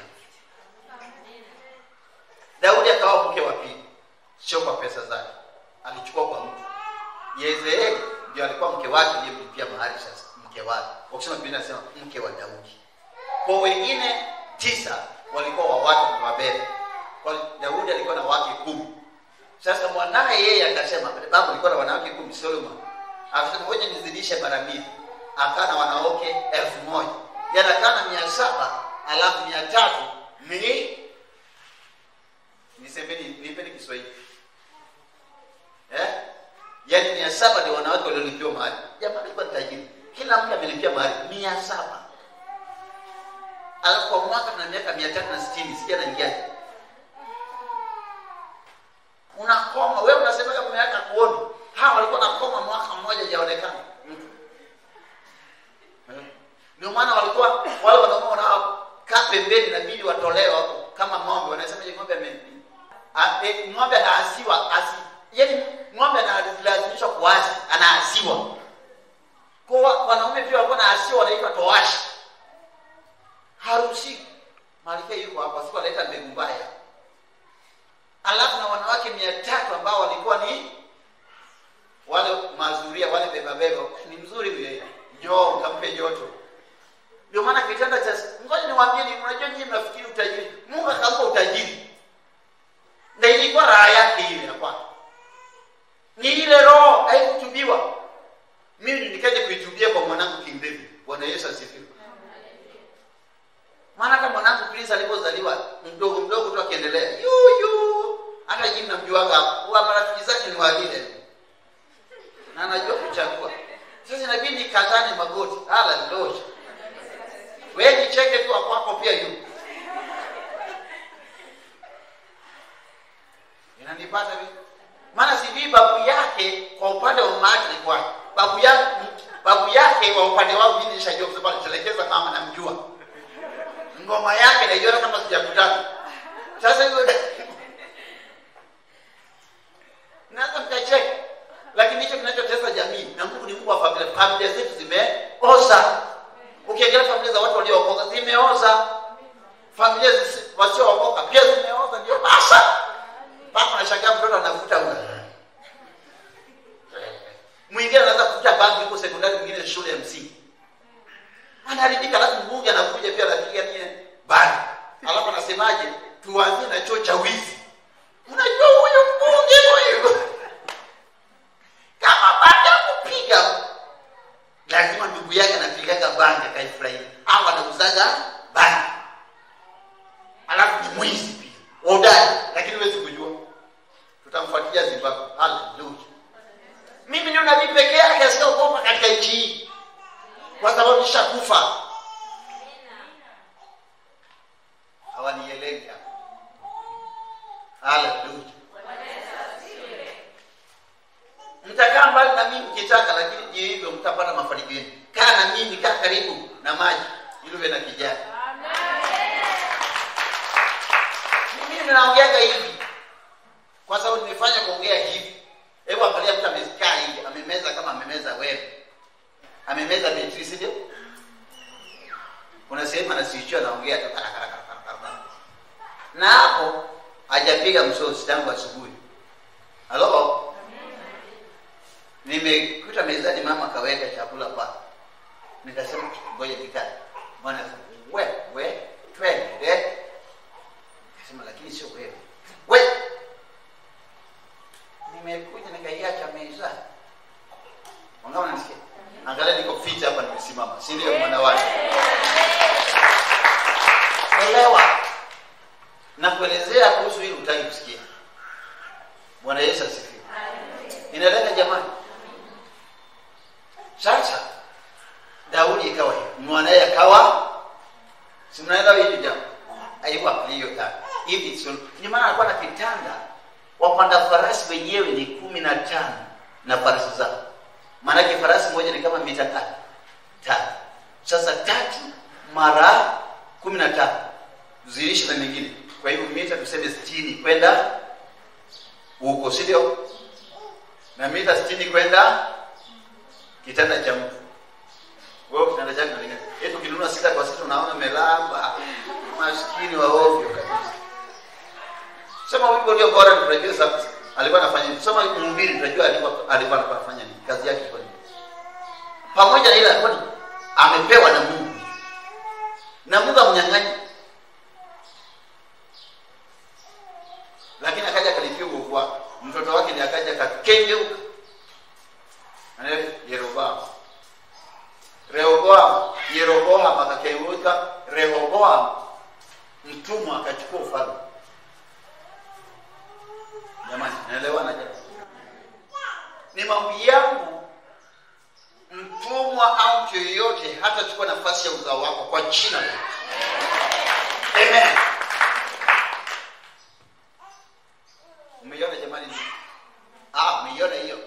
Daudi akawa mke wa pili, sio kwa pesa zake. Alichukua kwa mtu. Yezreeli ndio alikuwa mke wake, ndiye mlipia mahari sasa mke wake. Wakisema Biblia inasema mke wa Daudi. Kwa wengine tisa walikuwa wa watu wa Babeli. Kwa Daudi alikuwa na wake kumi. Sasa mwanae yeye akasema, babu alikuwa na wanawake kumi, Solomon. Akasema ngoja nizidishe mara mbili. Akawa na wanawake elfu moja. Yaani akawa na mia saba, alafu mia tatu ni nisemeni nipeni Kiswahili. Eh? Yaani mia saba ndio wanawake waliolipiwa mahari. Jamaa alikuwa tajiri. Kila mtu amelipia mahari mia saba. Alafu kwa mwaka tuna miaka mia tatu na sitini, sija naingiaje? Unakoma, wewe unasema kama miaka kuoni. Hawa walikuwa nakoma mwaka mmoja hajaonekana mtu. Ndio maana walikuwa wale wanaume wanao kaa pembeni na bidii watolewa hapo kama ng'ombe. Wanasema je, ng'ombe amenipi? Ah, e, ng'ombe anaasiwa asi. Yaani ng'ombe analazimishwa kuasi, anaasiwa. Kwa wanaume pia walikuwa naasiwa, wanaitwa towashi. Harusi. Malkia yuko hapa, siku analeta mbegu mbaya. Alafu na wanawake mia tatu ni wagile. Na anajua kuchagua. Sasa inabidi nikazane magoti. Hala ndoje. Wewe jicheke tu kwako pia yu. Inanipata vipi? Maana si babu yake kwa upande wa mama yake ni kwa. Babu yake babu yake wa upande wao mimi nishajua kwa sababu nitelekeza mama namjua. Ngoma yake naiona kama sijakutana. Sasa hiyo naanza mkacheka. Lakini hicho kinachotesa jamii na Mungu ni Mungu wa familia. Familia zetu zimeoza. Ukiangalia familia za watu waliookoka zimeoza. Familia wasiookoka pia zimeoza, ndio basa. Papa anashangaa mtoto anavuta unga. Mwingine anaanza kuvuta bangi yuko sekondari, mwingine shule ya msingi. Anaharibika, alafu Mungu anakuja pia anapiga nini? Bangi. Alafu anasemaje? Tuanze na choo cha wizi. Unajua huyo mbunge huyo. Kama baada ya kupiga lazima ndugu yake anapigaga bangi kaifurahia. Au anauzaga bangi. Alafu ni mwizi pia. Hodari, lakini huwezi kujua. Tutamfuatilia Zimbabwe. Hallelujah. Mimi ndio nabii pekee yake asiyeogopa katika nchi hii. Kwa sababu nishakufa. Hawanielewi. Hallelujah. Mtakaa mbali na mimi mkitaka, lakini je hivyo mtapata mafanikio. Kaa na mimi, kaa karibu na maji ili uwe na kijana. Mimi ninaongeaga hivi kwa sababu nimefanya kuongea hivi. Hebu angalia mtu amekaa hivi, amemeza kama amemeza wewe. Amemeza betri sio? Unasema na sicho anaongea tu kara kara kara kara. Na hapo hajapiga msosi tangu asubuhi. Halo? Nimekuta mezani mama kaweka chakula pa. Nikasema ngoja nikae. Bwana we we twende. Nikasema lakini sio wewe. We. Nimekuja nikaiacha meza. Wangawa nasikia? Angalia niko fit hapa nimesimama. Si ndio mwana wake? Elewa. Na kuelezea kuhusu hili utaki kusikia. Bwana Yesu asifiwe. Inaeleka jamani. Sasa Daudi ikawa mwanae akawa si mnaelewa hili jambo. Aiwa hiyo ta. Hivi sio. Ni maana alikuwa na kitanda. Wapanda farasi wenyewe ni kumi na tano na farasi zao. Maana yake farasi moja ni kama mita tatu. Tatu. Sasa tatu mara kumi na tano zilishi na mingine. Kwa hivyo mita tuseme sitini kwenda huko, si ndio? Na mita sitini kwenda kitanda cha mtu. Wewe kitanda chako ni nini? Eti ukinunua sita kwa sita unaona melamba. Maskini wa ovyo kabisa. Sema wimbo ndio bora tunajua sasa. Alikuwa anafanya. Sema mhubiri tunajua alikuwa alikuwa anafanya nini? Kazi yake kwa nini? Pamoja na ile alikuwa amepewa na Mungu. Na Mungu amnyang'anya. Lakini akaja kalipiwa kwa mtoto wake ndiye akaja kakengeuka. Anaye Yeroboam. Rehoboam, Yeroboam akakengeuka, Rehoboam mtumwa akachukua ufalme. Jamani, naelewana je? Ni maombi yangu mtumwa au mtu yeyote hatachukua nafasi ya uzao wako kwa jina la Yesu. Amen. Umeiona jamani? Ah, umeiona hiyo?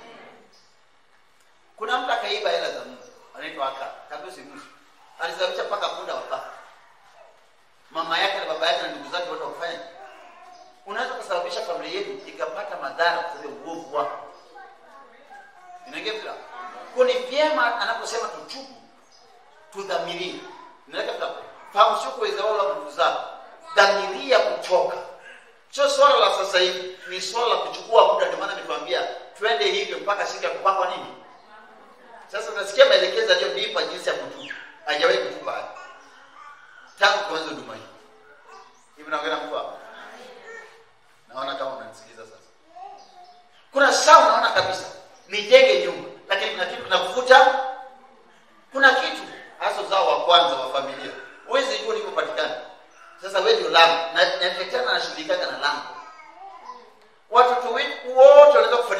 Kuna mtu akaiba hela za Mungu. Anaitwa Aka. Kabisa mwisho. Alisababisha paka punda wakafa. Mama yake na baba yake na ndugu zake wote wakafanya. Unaweza kusababisha familia yenu ikapata madhara kwa sababu uovu wako. Inaingia. Kwa ni vyema anaposema tutubu, tudhamirie. Naweza fahamu sio kuweza wala nguvu zako. Dhamiria kutoka. Sio swala la sasa hivi, ni swala la kuchukua muda. Ndio maana nikwambia twende hivyo mpaka siku ya kupakwa nini? Sasa unasikia maelekezo aliyonipa jinsi ya kutubu. Hajawahi kutubu hapa. Tangu kuanza huduma hii. Hivi naongea mtu hapa. Naona kama unanisikiliza sasa. Kuna saa unaona kabisa nijenge nyumba, lakini kuna kitu kinakufuta. Kuna kitu hasa zao wa kwanza wa familia. Uwezi jua lilipopatikana. Sasa wewe ndio lango na natetana na shirikana na lango. Watoto wetu wote wanaweza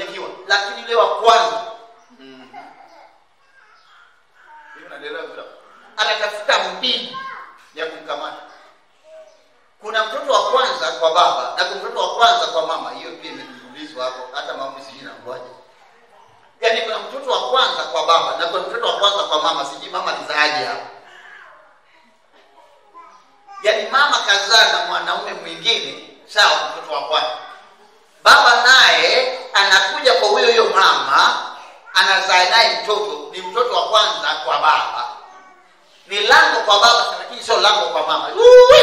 inakuaje? Yaani kuna mtoto wa kwanza kwa baba na kuna mtoto wa kwanza kwa mama, siji mama alizaaje hapo. Yaani mama kazaa na mwanaume mwingine, sawa, mtoto wa kwanza. Baba naye anakuja kwa huyo huyo mama, anazaa naye mtoto, ni mtoto wa kwanza kwa baba. Ni lango kwa baba lakini sio lango kwa mama. Uwi!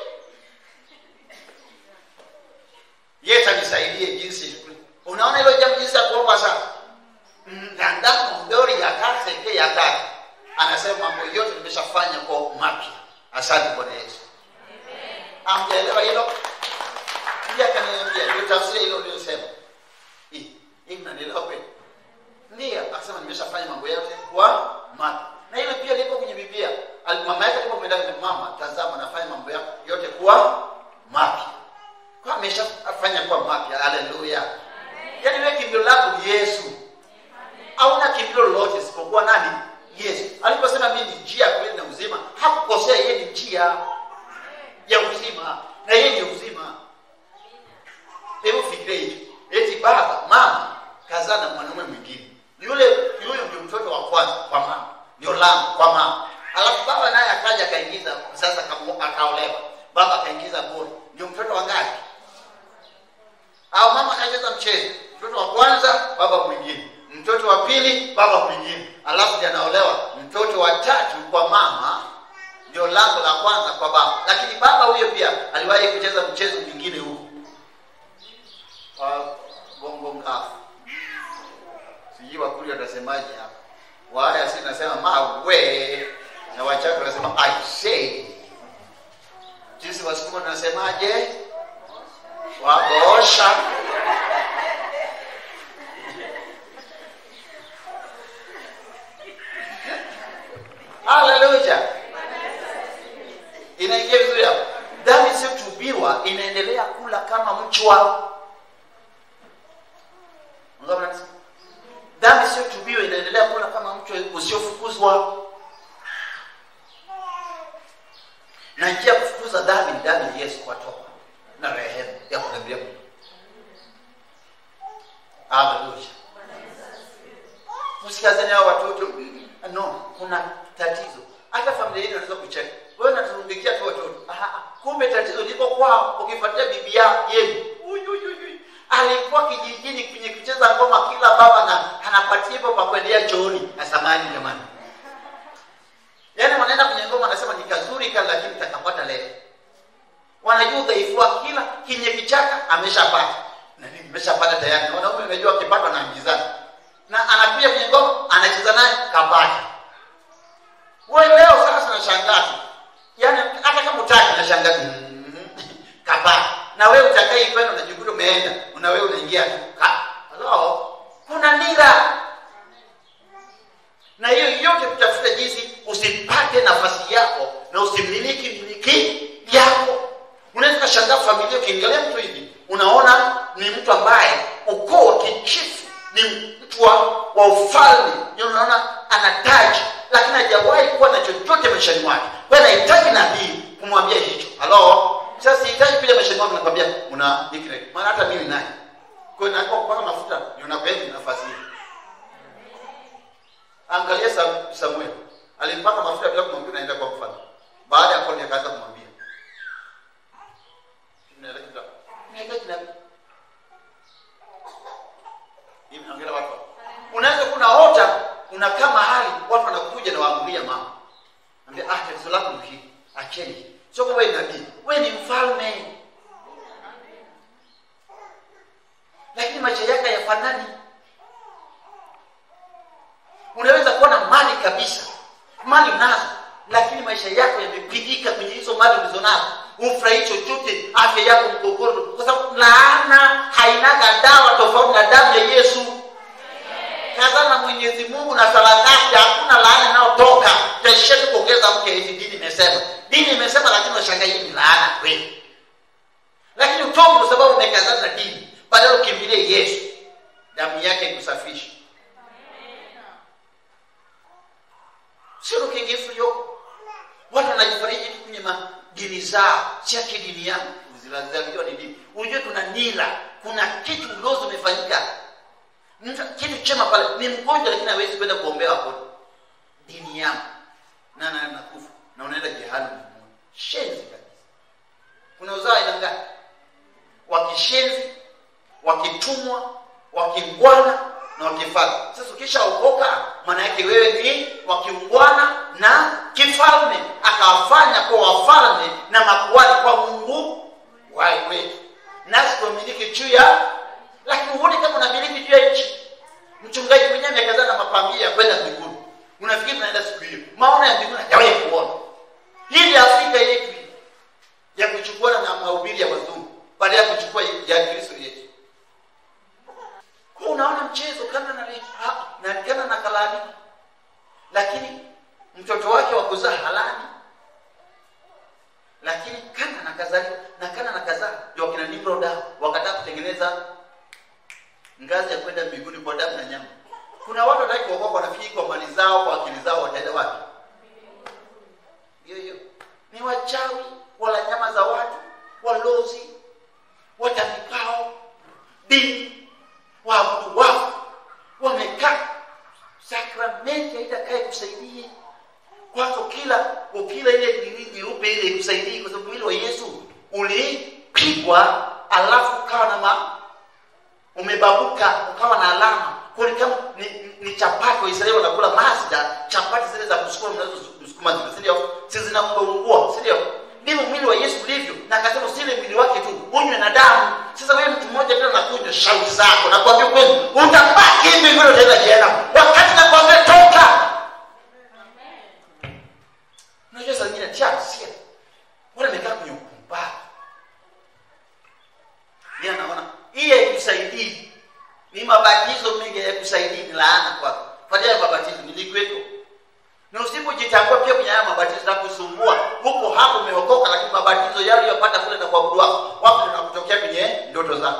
Yeta nisaidie jinsi. Unaona hilo jambo jinsi ya kuomba sana. Ndandamu ndori ya kase ke ya kake. Anasema mambo yote nimeshafanya kwa mapya. Asante Bwana Yesu. Amen. Amjaelewa hilo? Pia kaniambia ndio tafsiri hilo ndio sema. Hii, hii mnanielewa kweli? Ndio, akasema nimeshafanya mambo yote kwa mapya. Na hilo pia lipo kwenye Biblia. Mama yake alipomwambia mama, tazama nafanya mambo yako yote kwa mapya. Kwa ameshafanya kwa mapya. Haleluya. Yaani wewe kimbilio lako ni Yesu. Hauna kimbilio lolote isipokuwa nani? Yesu. Aliposema mimi ni njia, kweli na uzima, hakukosea. Yeye ni njia ya uzima na yeye ni uzima. Hebu fikiria, eti baba, mama kazaa na mwanaume mwingine. Yule yule ndio mtoto wa kwanza kwa mama. Ndio lango kwa mama. Alafu baba naye akaja akaingiza, sasa kama akaolewa. Baba akaingiza bodi. Ndio mtoto wa ngapi? Au mama akacheza mchezo. Mtoto wa kwanza, baba mwingine. Mtoto wa pili, baba mwingine. Alafu ndiye anaolewa. Mtoto wa tatu kwa mama, ndio lango la kwanza kwa baba. Lakini baba huyo pia aliwahi kucheza mchezo mwingine huko. Wa bongo ngafu. Sijui wakuli watasemaje hapa. Waya si nasema mawe na Wachaga nasema I say. Jinsi Wasukuma tunasemaje? Wabosha. Haleluya. Inaingia vizuri hapo. Dhambi sio kutubiwa, inaendelea kula kama mchwa. Ungaona nini? Dhambi sio kutubiwa, inaendelea kula kama mchwa usiofukuzwa. Na njia ya kufukuza dhambi ni dhambi Yesu kwa toba na rehema ya kukaribia Mungu. Haleluya. Msikazeni hao watoto. No, kuna tatizo. Hata familia yenu inaweza kucheka. Wewe unaturundikia tu watoto. Aha, kumbe tatizo liko kwao. Ukifuatia bibi yenu. Uyu uyu. Alikuwa kijijini kwenye kucheza ngoma, kila baba na anapatia hapo pa kuendea chooni. Asamani jamani. Yaani wanaenda kwenye ngoma anasema ni kazuri kala lakini takapata leo. Wanajua udhaifu wa kila kinye kichaka ameshapata. Na mimi nimeshapata tayari. Na wanaume wanajua akipata na angizana. Na anakuja kwenye ngoma anacheza naye kapata. Wewe leo sasa unashangaa. Yaani hata kama utaki unashangaa. Kapata. Na wewe utakai kwenda unajikuta umeenda. Una wewe unaingia tu. Hello. Kuna nira. Na hiyo yote kutafuta jinsi usipate nafasi yako na usimiliki miliki yako. Unaweza kushangaa familia ukiangalia mtu hivi, unaona ni mtu ambaye ukoo wa kichifu, ni mtu wa, wa ufalme. Yeye unaona anataji lakini hajawahi kuwa na chochote maishani mwake. Kwa hiyo anahitaji nabii kumwambia hicho. Hello. Sasa sihitaji pia maishani mwako nakwambia una decree. Maana hata mimi naye. Kwa hiyo nakuwa kupaka mafuta ndio unakwenda nafasi hiyo. Angalia Samuel. Alimpaka mafuta bila kumwambia naenda kwa mfalme. Baada ya kuona akaanza kumwambia. Unaelekea. Unaelekea nabii. Hivi naongea watu. Unaweza kuna hota, unakaa mahali watu wanakuja na waamulia mama. Anambia ah tatizo lako ni hili. Acheni. Sio kwa wewe nabii. Wewe ni mfalme. Lakini maisha yako yafanani. Unaweza kuwa na mali kabisa. Mali unazo, lakini maisha yako yamepigika kwenye hizo mali ulizonazo. Ufurahi chochote, afya yako mgogoro, kwa sababu laana hainaga dawa tofauti na damu ya Yesu. Kazana Mwenyezi Mungu na sala zake, hakuna laana inayotoka. Tashetu kuongeza mke hivi dini imesema. Dini imesema lakini unashangaa hii ni laana kweli. Lakini utoke kwa sababu umekazana na dini, badala ukimbilie Yesu. Damu yake ikusafisha. Sio ukiingifu yoko. Watu wanajifariji kwenye madini zao, si dini yangu. Zilazaliwa ni dini. Unajua tuna nila, kuna kitu ulozo umefanyika. Mtu kitu chema pale ni mgonjwa lakini hawezi kwenda kuombea hapo. Dini yangu na na nakufa na unaenda jehanamu. Shenzi kabisa. Kuna uzao aina ngapi? Wakishenzi, wakitumwa, wakingwana na wakifalme. Sasa ukishaokoka maana yake wewe ni wakiungwana na kifalme, akawafanya kwa wafalme na makuhani kwa Mungu wewe. Nasi tumiliki juu ya, lakini uone kama unamiliki juu ya nchi. Mchungaji mwenyewe amekazana na mapambio ya kwenda mbinguni. Unafikiri unaenda siku hiyo. Maono ya mbinguni hajawahi kuona. Hii ni Afrika yetu ya kuchukua na mahubiri ya wazungu baada ya kuchukua ya Kristo Yesu. Kwa unaona mchezo kana na na kana na kalani. Lakini mtoto wake wa kuzaa halali. Lakini kana na kazali na kana na kazaa ndio kina Nimroda wakataka kutengeneza ngazi ya kwenda mbinguni kwa damu na nyama. Kuna watu wanataka kuokoka wanafikiri kwa mali zao, kwa akili zao wataenda wapi? Hiyo hiyo. Ni wachawi, wala nyama za watu, walozi, watandikao, dini, waabudu wafu, wamekaa. Sakramenti haitakaye kusaidia. Kwanza kila ukila ile nini nyeupe ile ikusaidie kwa sababu mwili wa Yesu ulipigwa alafu ukawa na ma, umebabuka ukawa na alama. Kwa kama ni, ni chapati wa Israeli wanakula Mazda, chapati zile za kusukuma mnazosukuma zile, sio? Sisi zinaungua, sio? Ndivyo mwili wa Yesu ulivyo. Na akasema usile mwili wake tu, unywe na damu. Sasa wewe mtu mmoja tena unakunywa shauri zako na kuambia kweli utabaki hivi vile utaenda jehanamu. Wakati nakwambia toka. Unajua sasa nyingine tia sia. Wale wamekaa kwenye ukumba. Ni anaona hii haikusaidii. Ni mabatizo mengi ya kusaidia ni laana kwako. Fadhila ya mabatizo nilikuweko. Na usipojitambua pia kwenye haya mabatizo na kusumbua, huko hapo umeokoka lakini mabatizo yale unayopata kule na kuabudu wako, wapo yanakutokea kwenye ndoto zako.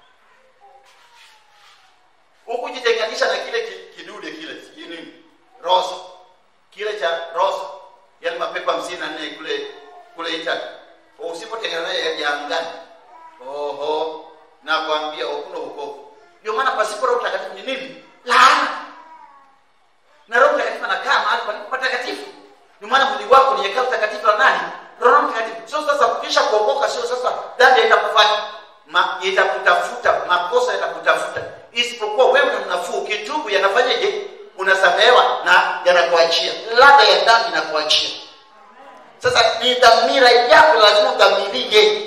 Huko jitenganisha na kile kidude kile, sijui nini? Rosa. Kile cha rosa, yale mapepo hamsini na nne kule kule Italy. Usipotengeneza naye ya angani. Oho, na kuambia hakuna wokovu. Ndio maana pasipo Roho Mtakatifu ni nini? Laana. Na Roho Mtakatifu anakaa mahali palipo patakatifu. Ndio maana mwili wako ni hekalu takatifu la nani? Roho Mtakatifu. Sio sasa ukisha kuokoka sio sasa dhambi itakufanya ma itakutafuta, makosa yatakutafuta. Isipokuwa wewe unafuu ukitubu yanafanyaje? Unasamehewa na yanakuachia. Ladha ya dhambi inakuachia. Sasa ni dhamira yako lazima udhamirie.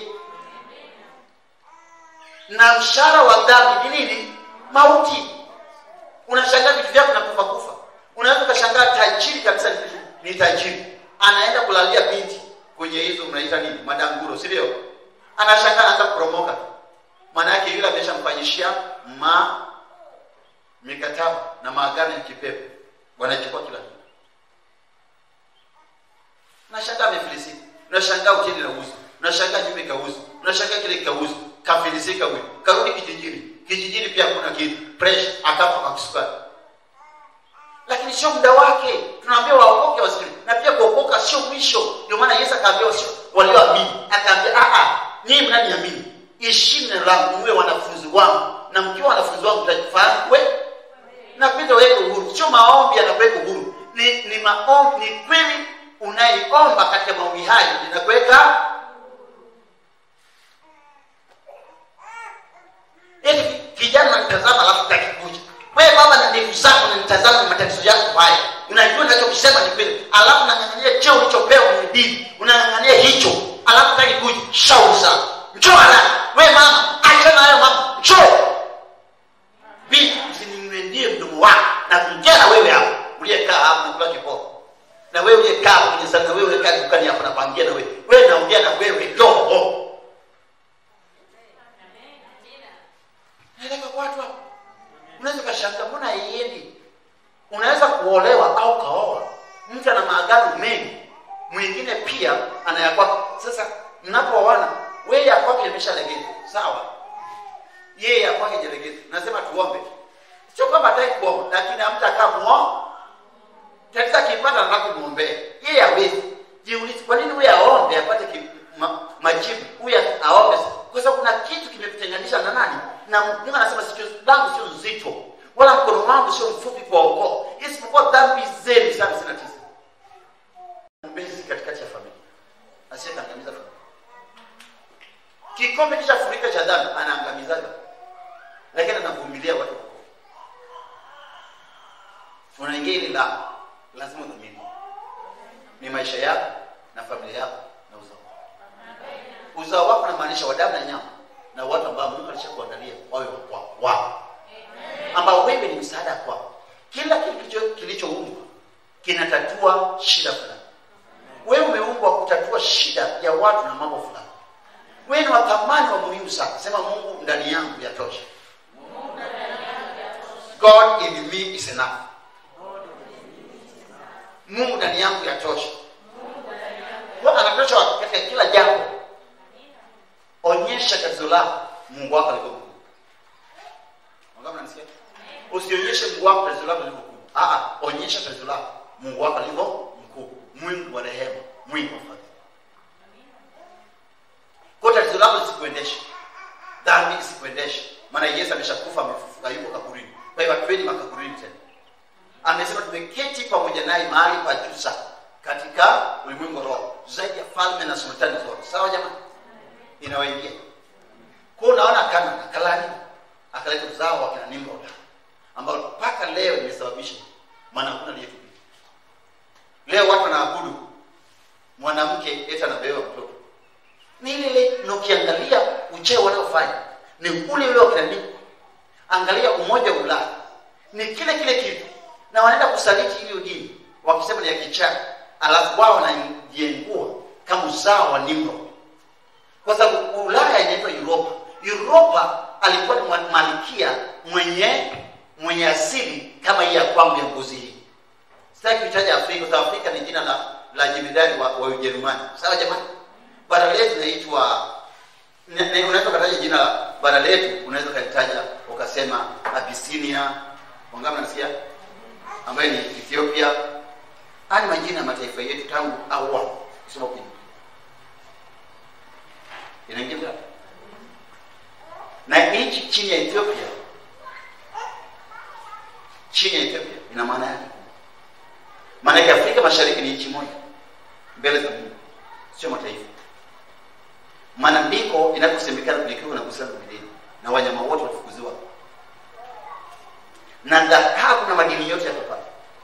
Na mshahara wa dhambi ni nini? Mauti. Unashangaa vitu vyako na kufa kufa. Unaweza kushangaa tajiri kabisa ni tajiri. Anaenda kulalia binti kwenye hizo mnaita nini? Madanguro, si ndio? Anashangaa anaanza kupromoka. Maana yake yule ameshamfanyishia ma mikataba na maagano ya kipepo. Wanachukua kila kitu. Unashangaa amefilisika. Unashangaa utini na uzi. Unashangaa nyumba ikauza. Unashangaa kile kikauza. Kafilisika huyo. Karudi kijijini. Kijijini pia kuna kitu. Pressure akafa kwa kisukari. Lakini sio muda wake. Tunaambia waokoke wasikilize. Na pia kuokoka sio mwisho. Ndio maana Yesu akaambia sio walioamini. Akaambia a a, nyinyi mnaniamini. Ishini na langu mwe wanafunzi wangu. Na mkiwa wanafunzi wangu mtajifahamu wewe. Na pia wewe uhuru. Sio maombi yanakuweka uhuru. Ni ni maombi ni kweli unaiomba katika maombi hayo inakuweka. Yaani kijana anatazama alafu takikuja. Wewe baba na ndevu zako na nitazama na matatizo yako haya. Unajua ninachokisema ni kweli. Alafu unang'ang'ania cheo ulichopewa kwenye dini. Unang'ang'ania hicho. Alafu takikuja shauri zako. Njoo haraka. Wewe mama, acha na hayo mama. Njoo. Vipi usininyendie mdomo wako na kuingia na wewe hapo. Uliyekaa hapo na kula kipoko. Na wewe uliyekaa kwenye sana wewe uliyekaa dukani hapo na kuangia na wewe. Wewe naongea na wewe njoo. Nataka watu hapo. Unaweza kashangaa mbona haiendi? Unaweza kuolewa au kaoa. Mtu ana maagano mengi. Mwingine pia anayakwaka. Sasa mnapooana, wewe yako kwake imeshalegeza. Sawa? Yeye yako kwake hajalegeza. Nasema tuombe. Sio kwamba hataki kuomba, lakini hamtakaa muombe. Tatizo kipata nataka kumuombea. Yeye hawezi. Jiulize kwa nini wewe aombe apate ma, majibu? Huyu aombe kwa sababu kuna kitu kimekutenganisha na nani? Na Mungu anasema sikio langu sio nzito. wala mkono wangu sio mfupi kuwaokoa, isipokuwa dhambi zenu. Sana hamsini na tisa. Mbezi katikati ya familia, asiyekangamiza familia. Kikombe kisha furika cha dhambi, anaangamizaga, lakini anavumilia watu. Unaingia ile la lazima udhamini. Ni maisha yako na familia yako na uzao wako. Uzao wako unamaanisha wadamu na nyama, na watu ambao Mungu alishakuandalia wawe wao wao, ambao wewe ni msaada kwao. Kila kitu kilichoumbwa kinatatua shida fulani. Wewe umeumbwa kutatua shida ya watu na mambo fulani. Wewe ni wa thamani wa muhimu sana. Sema Mungu ndani yangu yatosha. Mungu ndani yangu yatosha. God in me is enough. Mungu ndani yangu yatosha. Mungu ndani yangu. Kwa anatosha katika kila jambo. Onyesha tatizo lako, Mungu wako alivyo mkuu. Wangapi mnanisikia? Usionyeshe Mungu wako tatizo lako alivyo mkuu. Ah ah, onyesha tatizo lako, Mungu wako alivyo mkuu. Mungu wa rehema, Mungu wa fadhili. Kwa tatizo lako lisikuendeshe, dhambi isikuendeshe. Maana Yesu ameshakufa, amefufuka, yuko kaburini. Kwa hiyo hatuendi makaburini tena. Amesema tumeketi pamoja naye mahali pa juu sana katika ulimwengu roho, zaidi ya falme na sultani zote. Sawa jamani? Inawaingia. Kwa unaona kana Kalani akaleta uzao wa kina Nimrod, ambao mpaka leo imesababisha maana hakuna aliyetubu. Leo watu wanaabudu mwanamke eti anabewa mtoto. Ni ile ile, na ukiangalia ucheo wanaofanya ni ule ule wa kina Nimrod. Angalia umoja wa Ulaya, ni kile kile kitu, na wanaenda kusaliti hiyo dini wakisema ni ya kichawi, alafu wao wanajiengua kama uzao wa Nimrod. Kwa sababu Ulaya inaitwa Europa. Europa alikuwa ni malkia mwenye mwenye asili kama hii ya kwangu ya ngozi hii. Sitaki kutaja Afrika, kwa sababu Afrika ni jina la la jemedari wa, wa Ujerumani. Sawa jamani? Bara letu linaitwa, unaweza kutaja jina la bara letu, unaweza kulitaja ukasema Abyssinia, wangapi mnasikia? Ambayo ni Ethiopia. Ani majina ya mataifa yetu tangu awali. Sio kwa inaingia na nchi chini ya Ethiopia. Chini ya Ethiopia ina maana yake. Maana ya Afrika Mashariki ni nchi moja mbele za Mungu, sio mataifa. Maana ndiko inakosemekana kulikiwa na kusema mbinguni, na wanyama wote watafukuziwa, na dhahabu na madini yote yatapata.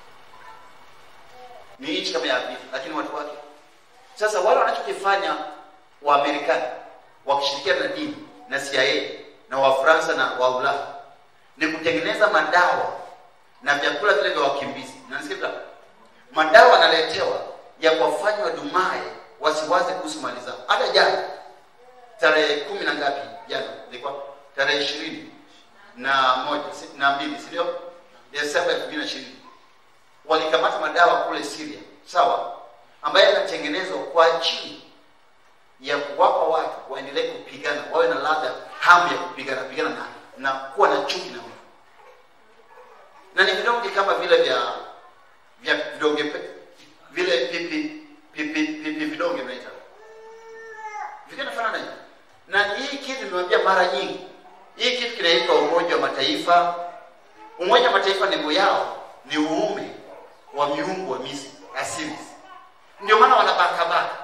Ni nchi kama ya Afrika, lakini watu wake. Sasa wale wanachokifanya wa Amerikani wakishirikiana na dini na C I A na wa Fransa na wa Ulaya ni kutengeneza madawa na vyakula vile vya wakimbizi. Unasikia? Madawa yanaletewa ya kuwafanya wadumae wasiwaze kuhusu mali zao. Hata jana tarehe kumi na ngapi jana? Ilikuwa tarehe ishirini na moja na mbili, sio? Desemba elfu mbili na ishirini. Walikamata madawa kule Syria, sawa? Ambayo yanatengenezwa kwa ajili ya kuwapa watu waendelee kupigana, wawe na ladha hamu ya kupigana pigana na na kuwa na chuki na watu. Na ni vidonge kama vile vya vya vidonge vile pipi pipi pipi vidonge mnaita. Vikinafanana hivi. Na hii kitu nimewambia mara nyingi. Hii kitu kinaitwa Umoja wa Mataifa. Umoja wa Mataifa nembo yao ni uume wa miungu wa Misri asili. Ndio maana wanabaka baka.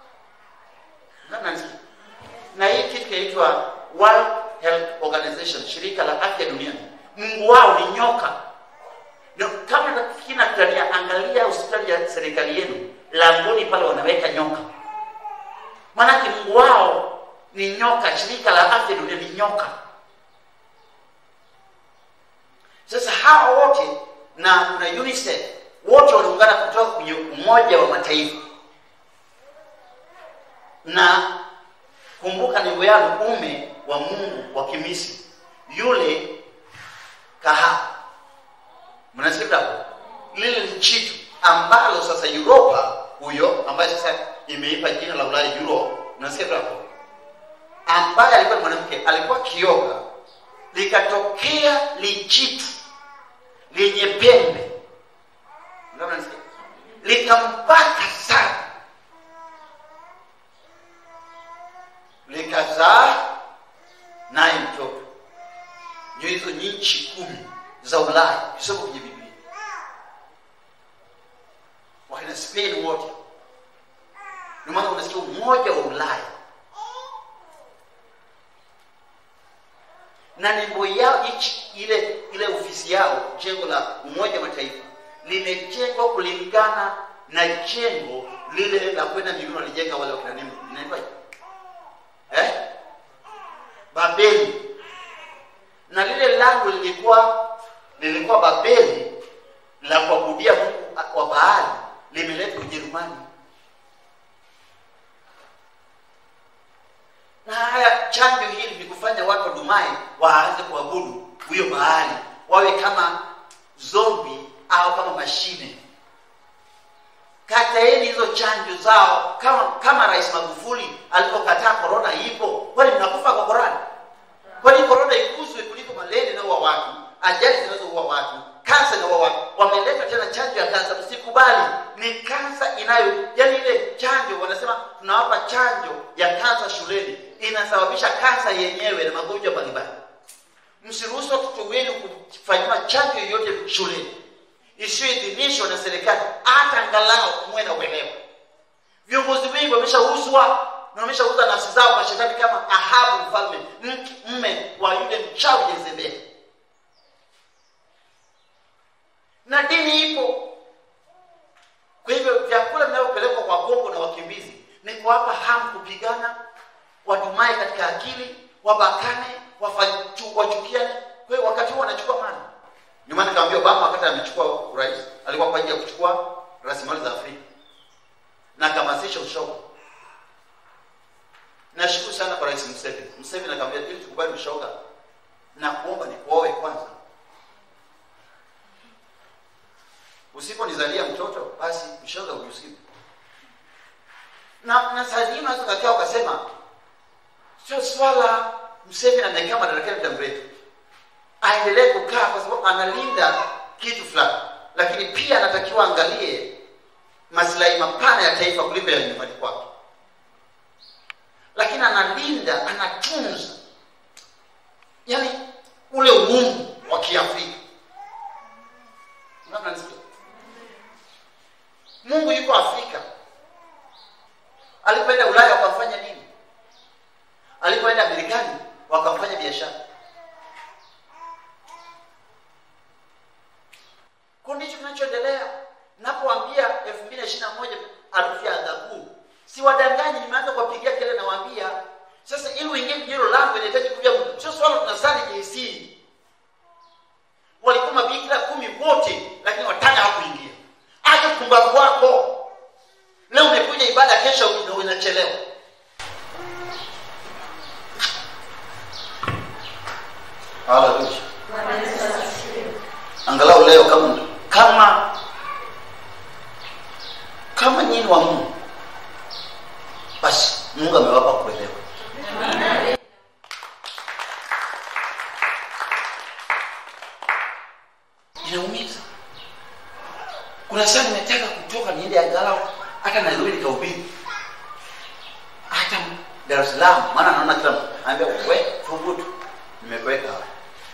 Na hii kitu kinaitwa World Health Organization, shirika la afya duniani. Mungu wao ni nyoka. Ndio kama nafikiri na Tanzania, angalia hospitali ya serikali yenu, langoni pale wanaweka nyoka. Maana Mungu wao ni nyoka, shirika la afya duniani ni nyoka. Sasa hao wote na kuna UNICEF wote wanaungana kutoka kwenye Umoja wa Mataifa. Na kumbuka nembo yao ume wa Mungu wa Kimisri, yule Kahama. Mnasikia hapo? Lile ni chitu ambalo sasa Europa huyo ambaye sasa imeipa jina la Ulaya Euro. Mnasikia hapo? Ambaye alikuwa mwanamke, alikuwa kioga, likatokea lichitu lenye pembe. Mnasikia? Likampaka sana. Likazaa naye mtoto. Ndio hizo nchi kumi za Ulaya kusoma kwenye Biblia. Wakina Spain wote. Ndio maana unasikia umoja wa Ulaya. Na nembo yao ile ile ofisi yao, jengo la Umoja wa Mataifa limejengwa kulingana na jengo lile la kwenda mbinguni walijenga wale wakina Nemo. Inaitwa eh? Babeli. Na lile lango lilikuwa lilikuwa Babeli la kuabudia Mungu wa Baali, limeletwa Ujerumani. Na haya chanjo hili ni kufanya watu wadumae waanze kuabudu huyo Baali, wawe kama zombie au kama mashine. Kataeni hizo chanjo zao kama kama Rais Magufuli alipokataa corona ipo. Kwani mnakufa kwa corona? Kwani corona ikuzwe kuliko malaria na uwa watu, ajali zinazoua watu, kansa na uwa watu? Wameleta tena chanjo ya kansa, msikubali. Ni kansa inayo, yani ile chanjo wanasema tunawapa chanjo ya kansa shuleni, inasababisha kansa yenyewe na magonjwa mbalimbali. Msiruhusu watoto wenu kufanywa chanjo yoyote shuleni isiyoidhinishwa na serikali, hata angalau muwe na uelewa. Viongozi wengi wameshauzwa na wameshauza nafsi zao kwa shetani kama Ahabu mfalme, mme wa yule mchawi Jezebeli. Na dini ipo. Kwa hivyo vyakula vinavyopelekwa kwa Kongo na wakimbizi ni kuwapa hamu kupigana, wadumae katika akili, wabakane, wachukiane. Kwa hiyo wakati huo wanachukua mali. Ndio maana kaambia Obama wakati amechukua urais, alikuwa kwa ajili ya kuchukua rasilimali za Afrika na kamasisha ushoga. Nashukuru sana kwa Rais Museveni. Museveni akamwambia ili tukubali ushoga na kuomba ni kuoe kwanza. Usiponizalia mtoto basi ushoga usiku. Na na sasa hivi watu kakao wakasema sio swala Museveni amekaa madarakani muda mrefu, aendelee kukaa kwa sababu analinda kitu fulani, lakini pia anatakiwa angalie maslahi mapana ya taifa kuliko ya nyumbani kwake. Lakini analinda, anatunza yani ule uungu wa Kiafrika. Namna nisikia Mungu yuko Afrika. Alipoenda Ulaya wakamfanya nini? Alipoenda Marekani wakamfanya biashara. Kwa ndicho kinachoendelea. Napoambia elfu mbili ishirini na moja harufu ya adhabu, si wadanganyi, nimeanza kuwapigia kelele na waambia sasa ili uingie kwenye hilo lango inahitaji kuvia. Sio swala tunasali J C. Walikuwa mabikira kumi wote lakini watano hawakuingia. Aje kumbavu wako. Leo umekuja ibada, kesho unachelewa. Haleluya. Angalau leo kama kama kama nyinyi wa Mungu, basi Mungu amewapa kuelewa. Amen. Inaumiza. Kuna saa nimetaka kutoka niende angalau hata Nairobi nikahubiri, hata Dar es Salaam, maana naona kila mtu anambia wewe fungutu nimekuweka hapa.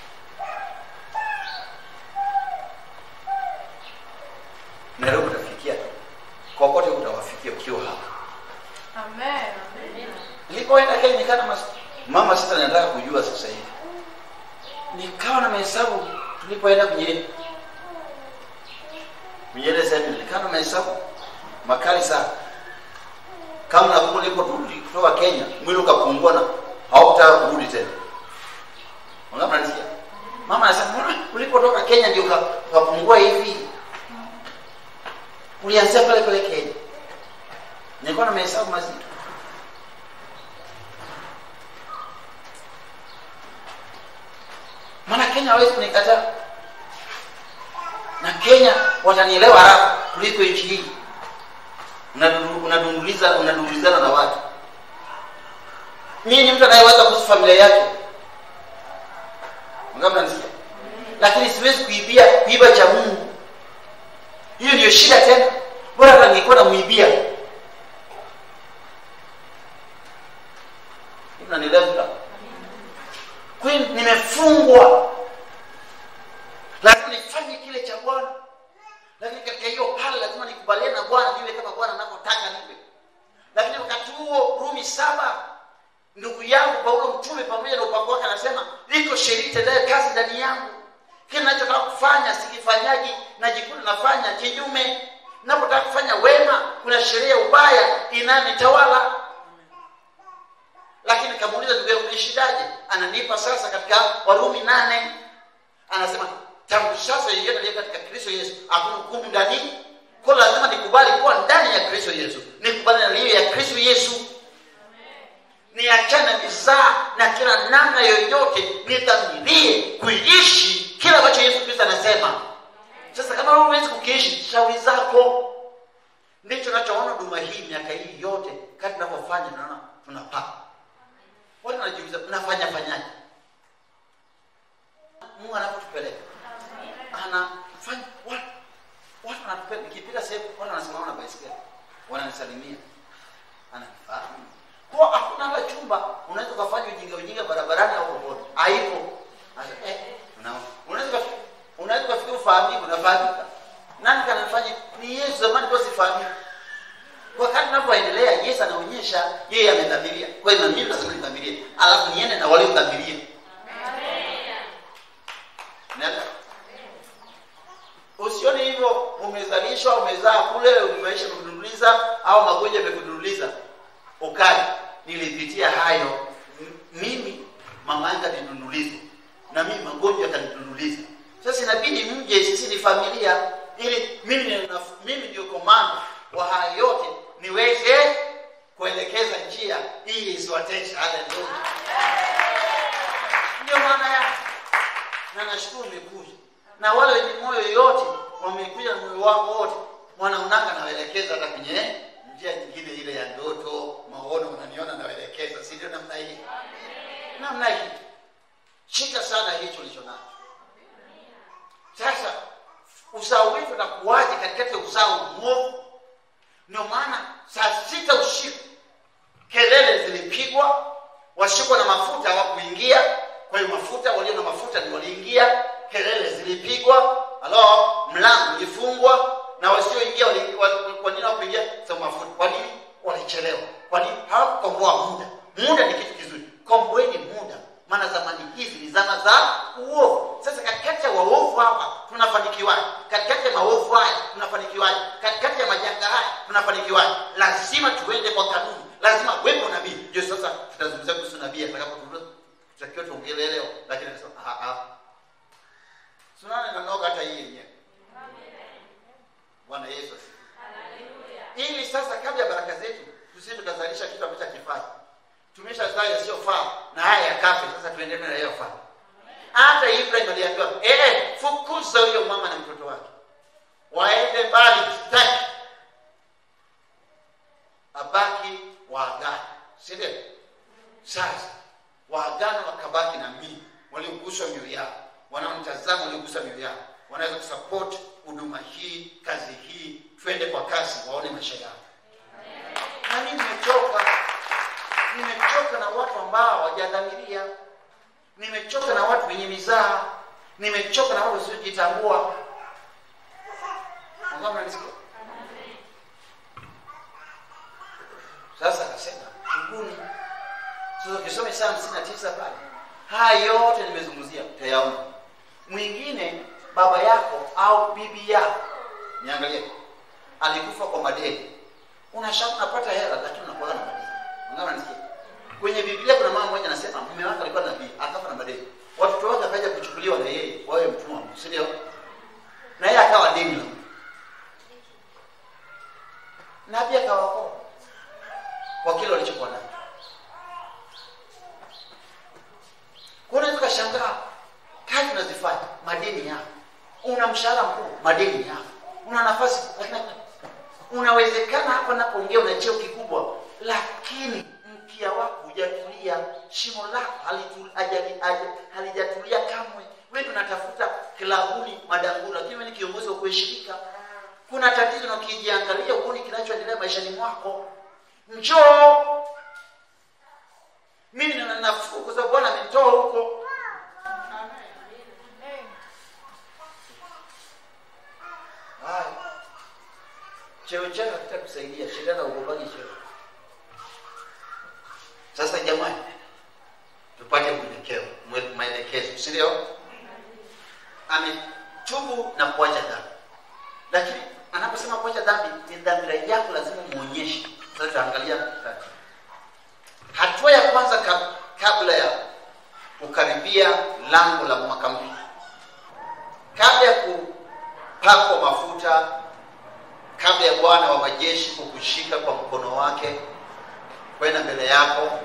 Nairobi utafikia, kokote utawafikia ukiwa hapa. Amen. Amen. Nilipoenda Kenya nikana mama sasa nataka kujua sasa hivi. Nikawa na mahesabu tulipoenda kwenye Mjele sasa nikana na mahesabu makali sana. Kama nakumbuka niliporudi kutoka Kenya, mwili ukapungua na haukutaka kurudi tena. Unamalizia. Mama anasema ulipotoka Kenya ndio ukapungua hivi. Ulianzia pale pale Kenya. Nilikuwa na mahesabu mazito. Maana Kenya hawezi kunikataa. Na Kenya watanielewa haraka kuliko nchi hii. Unadunguliza unadungulizana na watu. Mimi ni mtu anayeweza kuhusu familia yake. Ungamna nisikia. Lakini siwezi kuibia kuiba cha Mungu. Hiyo ndio shida tena. Bora hata nilikuwa namuibia. Unanielewa? Kwa hiyo nimefungwa. nifanye kile cha Bwana. Lakini katika hiyo pale lazima nikubaliane na Bwana niwe kama Bwana anavyotaka niwe. Lakini wakati huo Rumi saba, ndugu yangu Paulo mtume pamoja na upako wake anasema liko sheria itendayo kazi ndani yangu. Kile ninachotaka kufanya sikifanyaji, najikuta nafanya kinyume. Ninapotaka kufanya wema kuna sheria ubaya inanitawala. Lakini kamuuliza ndugu yangu nishidaje? Ananipa sasa katika Warumi nane. Anasema tangu sasa yeyote aliye katika Kristo Yesu hakuna hukumu ndani. Kwa lazima nikubali kuwa ndani ya Kristo Yesu. Nikubali na hiyo ya Kristo Yesu. Niachane mizaa na kila namna yoyote, nidhamirie kuishi kila ambacho Yesu Kristo anasema. Sasa kama wewe huwezi kukiishi, shauri zako. Ndicho tunachoona huduma hii miaka hii yote, kati tunapofanya tunaona tunapaa. Watu wanajiuliza tunafanya fanyaje? Mungu anapotupeleka anafanya watu watu wanatupeleka. Nikipita sehemu watu wanasimama na baisikeli, wananisalimia, anafahamu. Kwa hakuna hata chumba unaweza kufanya ujinga ujinga barabarani au popote. Haipo. Eh, unaona. Unaweza unaweza kufikiri ufahamu, unafahamika. Nani kanafanya? Ni Yesu. Zamani kwa sifahamu. Wakati tunapoendelea Yesu anaonyesha yeye amedhamiria. Kwa hiyo na mimi lazima nidhamirie. Alafu niende na wale udhamirie. Amen. Nenda. Usione hivyo umezalishwa, umezaa kule, umeisha kududuliza au magonjwa yamekududuliza. Ukali, nilipitia hayo. Mimi mama yangu aliniduduliza na mimi magonjwa yakaniduduliza. Sasa inabidi mje, sisi ni familia, ili mimi mimi ndio komando wa haya yote niweze kuelekeza njia hii isiwateshe. Haleluya. Ndio maana yake. Na nashukuru nimekuja. Na wale wenye moyo yote wamekuja na moyo wao wote, wanaunanga na waelekeza hata kwenye njia nyingine ile ya ndoto, maono, unaniona na waelekeza. Si ndio namna hii? Namna hii. Shika sana hicho ulicho nacho. Sasa uzao wetu utakuwaje katikati ya uzao mwovu? Ndio maana saa sita usiku kelele zilipigwa, washikwa na mafuta hawakuingia. Kwa hiyo mafuta, walio na mafuta ndio waliingia. Kelele zilipigwa, halo, mlango ulifungwa, na wasioingia kwa nini hawakuingia? Sababu mafuta. Kwa nini? Walichelewa. Kwa nini? Hawakukomboa muda. Muda ni kitu kizuri. Komboeni muda. Maana zamani hizi ni zama za uovu. Sasa katikati ya waovu hapa tunafanikiwaje? Katikati ya maovu haya tunafanikiwaje? Katikati ya majanga haya tunafanikiwaje? Lazima tuende kwa kanuni. Lazima wepo nabii. Ndio sasa tutazungumzia kuhusu nabii atakapotuona. Tutakiwa tuongelee leo, lakini nasema ah ah. Sunana na noga hata hii yenyewe. Bwana Yesu asifiwe. Haleluya. Ili sasa kabla ya baraka zetu tusije tukazalisha kitu ambacho hakifai. Tumeshazaa yasiyofaa na haya yakafe, sasa tuendelee na hiyo faa. Hata Ibrahim aliambiwa, "Eh, fukuza huyo mama na mtoto wake. Waende mbali, sitaki." Abaki waagano. Si ndio? Sasa waagano wakabaki na mimi, walioguswa mioyo yao. Wanaomtazama waliogusa mioyo yao. Wanaweza kusupport huduma hii, kazi hii, twende kwa kasi waone maisha yao. Na mimi nimechoka. Nimechoka na watu ambao hawajadhamiria. Nimechoka na watu wenye mizaa. Nimechoka na watu wasiojitambua. Mungu ananisikia. Sasa akasema, "Tubuni." Sasa ukisoma Isaya hamsini na tisa pale, haya yote nimezungumzia utayaona. Mwingine baba yako au bibi yako, niangalie, alikufa kwa madeni. Unashaka unapata hela lakini unakuwa na madeni. Mungu ananisikia. Kwenye Biblia kuna mama mmoja anasema mume wake alikuwa nabii, akafa na madeni. Watoto wake wakaja kuchukuliwa na yeye, wawe mtumwa, si ndio? Na yeye akawa deni la. Na pia akawaokoa kwa kile walichokuwa nacho. Kuna mtu kashangaa, kazi unazifanya, madeni yako. Una mshahara mkubwa, madeni yako. Una nafasi, lakini unawezekana hapa napoongea una cheo kikubwa, lakini mkia wako hujatulia, shimo lako halijatulia kamwe. Wewe unatafuta kilabuni madanguru, lakini wewe ni kiongozi wa kuheshimika. Kuna tatizo na ukijiangalia uone kinachoendelea maishani mwako. Njoo. Mimi nina nafuu kwa sababu Bwana amenitoa huko. cheo chako kitakusaidia, shetani ukubaki cheo. Sasa jamani, tupate mwelekeo, maelekezo, si ndio? Ametubu na kuacha dhambi. Lakini anaposema kuacha dhambi, ni dhamira yako lazima muonyeshe. Sasa tuangalia tatu. Hatua ya kwanza kabla ya kukaribia lango la mwaka mpya, kabla ya kupakwa mafuta, kabla ya Bwana wa majeshi kukushika kwa mkono wake kwenda mbele yako,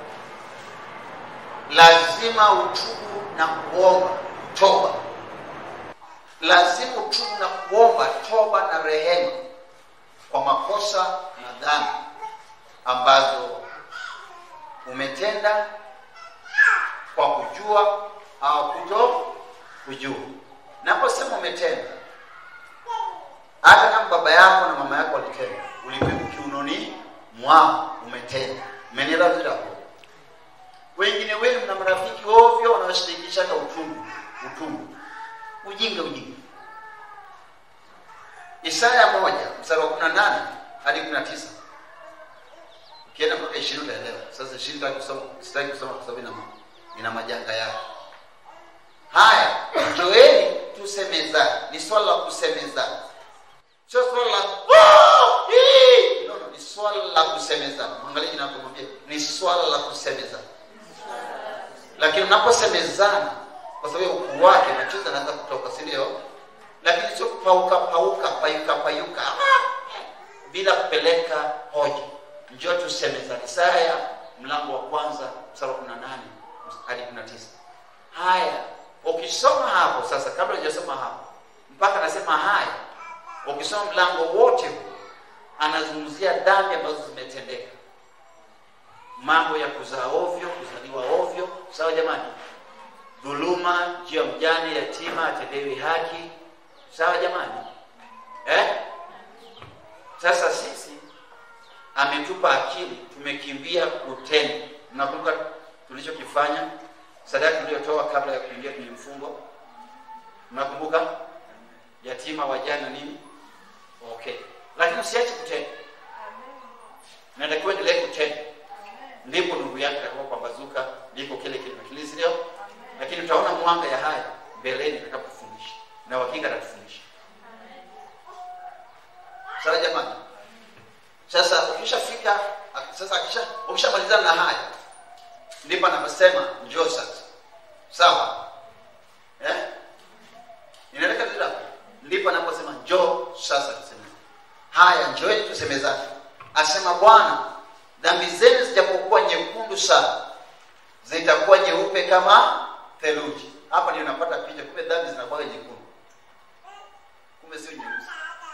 lazima utubu na kuomba toba. Lazima utubu na kuomba toba na rehema kwa makosa na dhambi ambazo umetenda kwa kujua au kuto kujua. Naposema umetenda, hata kama baba yako na mama yako walitenda, ulibeba kiunoni mwao, umetenda. Umenielewa vile hapo? Wengine wenu mna marafiki ovyo wanaoshirikisha na utumbu, utumbu. Ujinga ujinga. Isaya moja mstari wa kumi na nane hadi kumi na tisa. Ukienda mpaka ishirini utaelewa. Sasa ishirini sitaki kusoma, sitaki kusoma kwa sababu ina ina majanga yake. Haya, njoeni tusemezane. Ni swala la kusemezana. Sio swala la oh, hii. No, no, ni swala la kusemezana. Angalia ninapomwambia ni swala la kusemezana. Lakini unaposemezana kwa sababu ukuu wake machozi yanaanza kutoka, si ndio? Lakini sio pauka pauka payuka payuka bila kupeleka hoja. Njoo tusemezane. Isaya mlango wa kwanza mstari wa kumi na nane hadi kumi na tisa. Haya, ukisoma hapo sasa, kabla hujasoma hapo mpaka nasema haya, ukisoma mlango wote anazungumzia dhambi ambazo zimetendeka. Mambo ya kuzaa ovyo, kuzaliwa ovyo, sawa jamani? Dhuluma, juu ya mjane yatima atendewi haki, sawa jamani? Eh? Sasa sisi ametupa akili, tumekimbia kutenda. Mnakumbuka tulichokifanya? Sadaka tuliyotoa kabla ya kuingia kwenye mfungo. Mnakumbuka? Yatima, wajane nini? Okay. Lakini usiache kutenda. Natakiwa endelee kutenda. Ndipo nuru yake itakuwa pambazuka, ndipo kile kile kilisi leo. Lakini utaona mwanga ya haya mbeleni atakapofundisha. Na hakika atatufundisha. Sawa jamani? Sasa ukishafika sasa kisha ukishamalizana na haya, ndipo anaposema njoo sasa. Sawa? Eh? Inaelekea vizuri hapo. Ndipo anaposema njoo sasa tusemezane. Haya, njooni tusemezane. Asema Bwana, dhambi zenu zijapokuwa nyekundu sana, zitakuwa nyeupe kama theluji. Hapa ndio unapata picha, kumbe dhambi zinakuwa nyekundu. Kumbe sio nyeusi.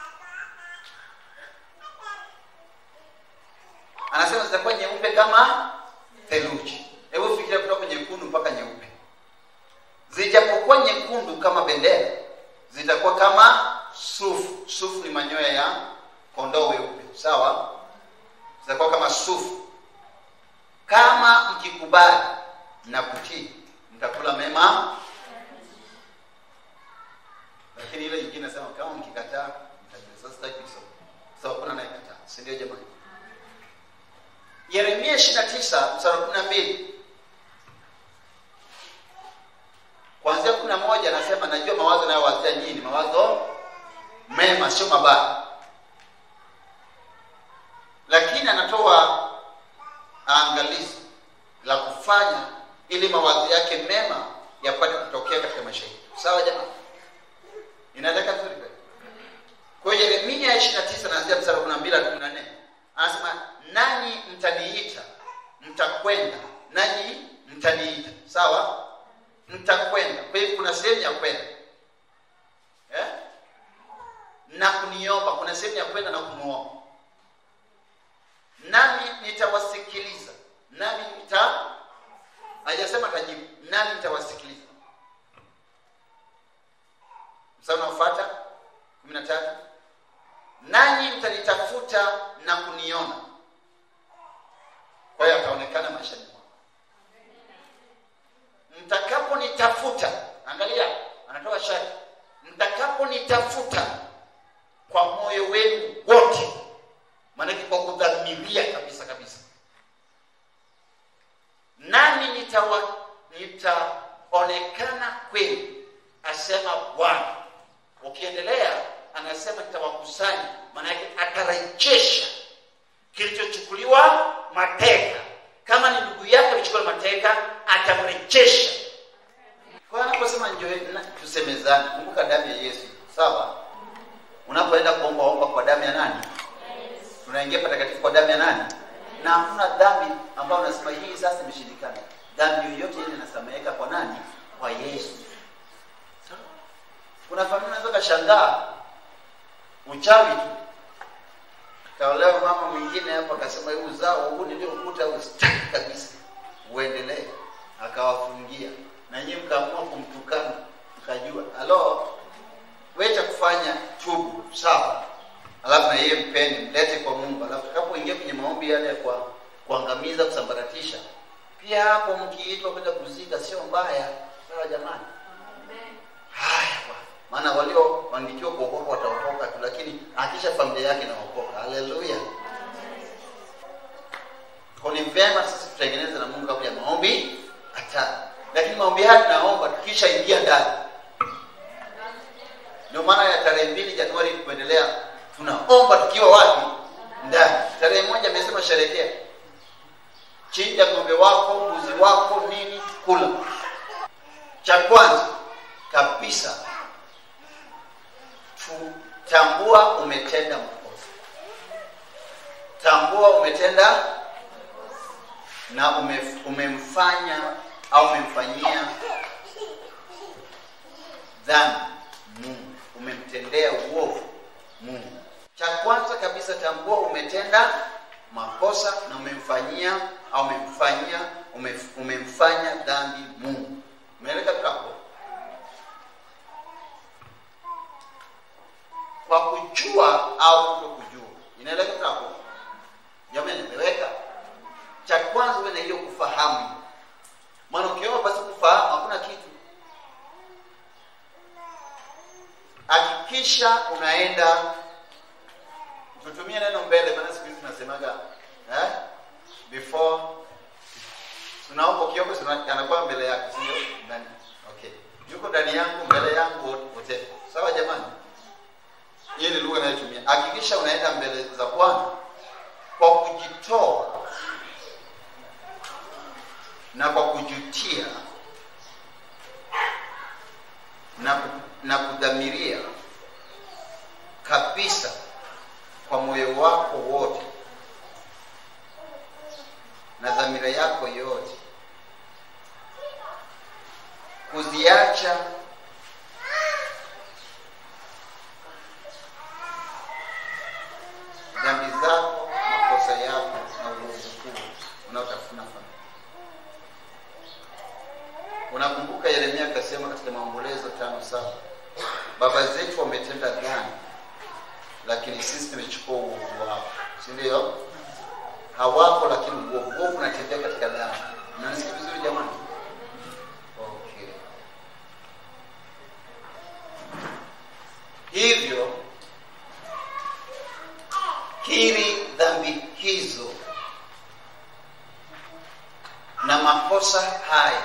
Anasema zitakuwa nyeupe kama theluji. Hebu fikiria kutoka nyekundu mpaka nyeupe. Zijapokuwa nyekundu kama bendera, zitakuwa kama sufu. Sufu ni manyoya ya kondoo weupe, sawa? Zitakuwa kama sufu. Kama mkikubali na kutii, mtakula mema. Lakini ile nyingine nasema kama mkikataa, mtajua. Sasa sitaki kusoma. Sawa, kuna naye kataa. Si ndio jamani? Yeremia ishirini na tisa mstari wa kumi na mbili. Kuanzia kumi na moja anasema najua mawazo ninayowazia nyinyi, mawazo mema sio mabaya. Lakini anatoa angalizo la kufanya ili mawazo yake mema yapate kutokea katika maisha yetu. Sawa jamani? Inaeleka vizuri kweli. Kwa Yeremia ishirini na tisa anaanzia mstari wa kumi na mbili hadi kumi na nne. Anasema nanyi mtaniita, mtakwenda, nanyi mtaniita. Sawa? Mtakwenda. Kwa hiyo kuna sehemu ya kwenda. Eh? Na kuniomba, kuna sehemu ya kwenda na kumuomba. Nami nitawasikiliza. Nami nita hajasema tajibu. Nami nitawasikiliza. Mstari unaofuata kumi na tatu. Nanyi mtanitafuta na kuniona. Kwa hiyo ataonekana maishani mwako. Mtakaponitafuta, angalia, anatoa sharti. Mtakaponitafuta kwa moyo wenu wote. alisema nitawakusanya, maana yake atarejesha kilichochukuliwa mateka. Kama ni ndugu yake alichukua mateka, atamrejesha. Kwa anaposema njoeni tusemezane, kumbuka damu ya Yesu. Sawa? Unapoenda kuomba omba kwa damu ya nani? Yesu. Tunaingia patakatifu kwa damu ya nani? Na hakuna dhambi ambayo unasema hii sasa imeshindikana. Dhambi yoyote ile inasameheka kwa nani? Kwa Yesu. Sawa? Kuna familia unaweza kushangaa uchawi tu. Kaolewa mama mwingine hapo akasema huu uzao huu ndio ukuta ustaki kabisa. Uendelee. Akawafungia. Na nyinyi mkaamua kumtukana, mkajua. Halo? Wewe cha kufanya tubu, sawa? Alafu na yeye mpeni, mlete kwa Mungu. Alafu tutakapoingia kwenye maombi yale kwa kuangamiza, kusambaratisha, pia hapo mkiitwa kwenda kuzika sio mbaya. Sawa jamani? Amen. Haya bwana. Maana walio wandikiwa kuokoka wataokoka tu, lakini hakisha familia yake inaokoka. Haleluya. Kwa ni vyema sisi tutengeneze na Mungu kabla ya maombi hata. Lakini maombi haya tunaomba tukisha ingia ndani. Ndio maana ya tarehe mbili Januari kuendelea tunaomba tukiwa wapi? Ndani. Tarehe moja amesema sherekea. Chinja ng'ombe wako, mbuzi wako, nini, kula. Cha kwanza kabisa, tambua umetenda makosa. Tambua umetenda na umemfanya au umemfanyia dhambi Mungu, umemtendea uovu Mungu. Cha kwanza kabisa, tambua umetenda makosa na umemfanyia au umemfanyia umemfanya dhambi Mungu. Umeeleka hapo? Kwa kujua au kutokujua. Inaeleka hapo? Jamani, nimeweka. Cha kwanza wewe na hiyo kufahamu. Maana ukiomba basi kufahamu hakuna kitu. Hakikisha unaenda, tutumie neno mbele, maana siku hizi tunasemaga eh before tunaomba, ukiomba anakuwa mbele yako, sio ndani. Okay, yuko ndani yangu, mbele yangu, wote. Sawa jamani? Hii ni lugha ninayotumia. Hakikisha unaenda mbele za Bwana kwa kujitoa na kwa kujutia na na kudhamiria kabisa kwa moyo wako wote na dhamira yako yote, kuziacha dhambi zako, makosa yako na uovu unaotafuna familia. Unakumbuka Yeremia akasema katika Maombolezo tano saba, baba zetu wametenda dhambi, lakini sisi tumechukua uovu wao. Si ndio? Hawako lakini uovu uovu unatembea katika dhambi. Mnanisikia vizuri jamani? Okay. Hivyo kiri dhambi hizo na makosa haya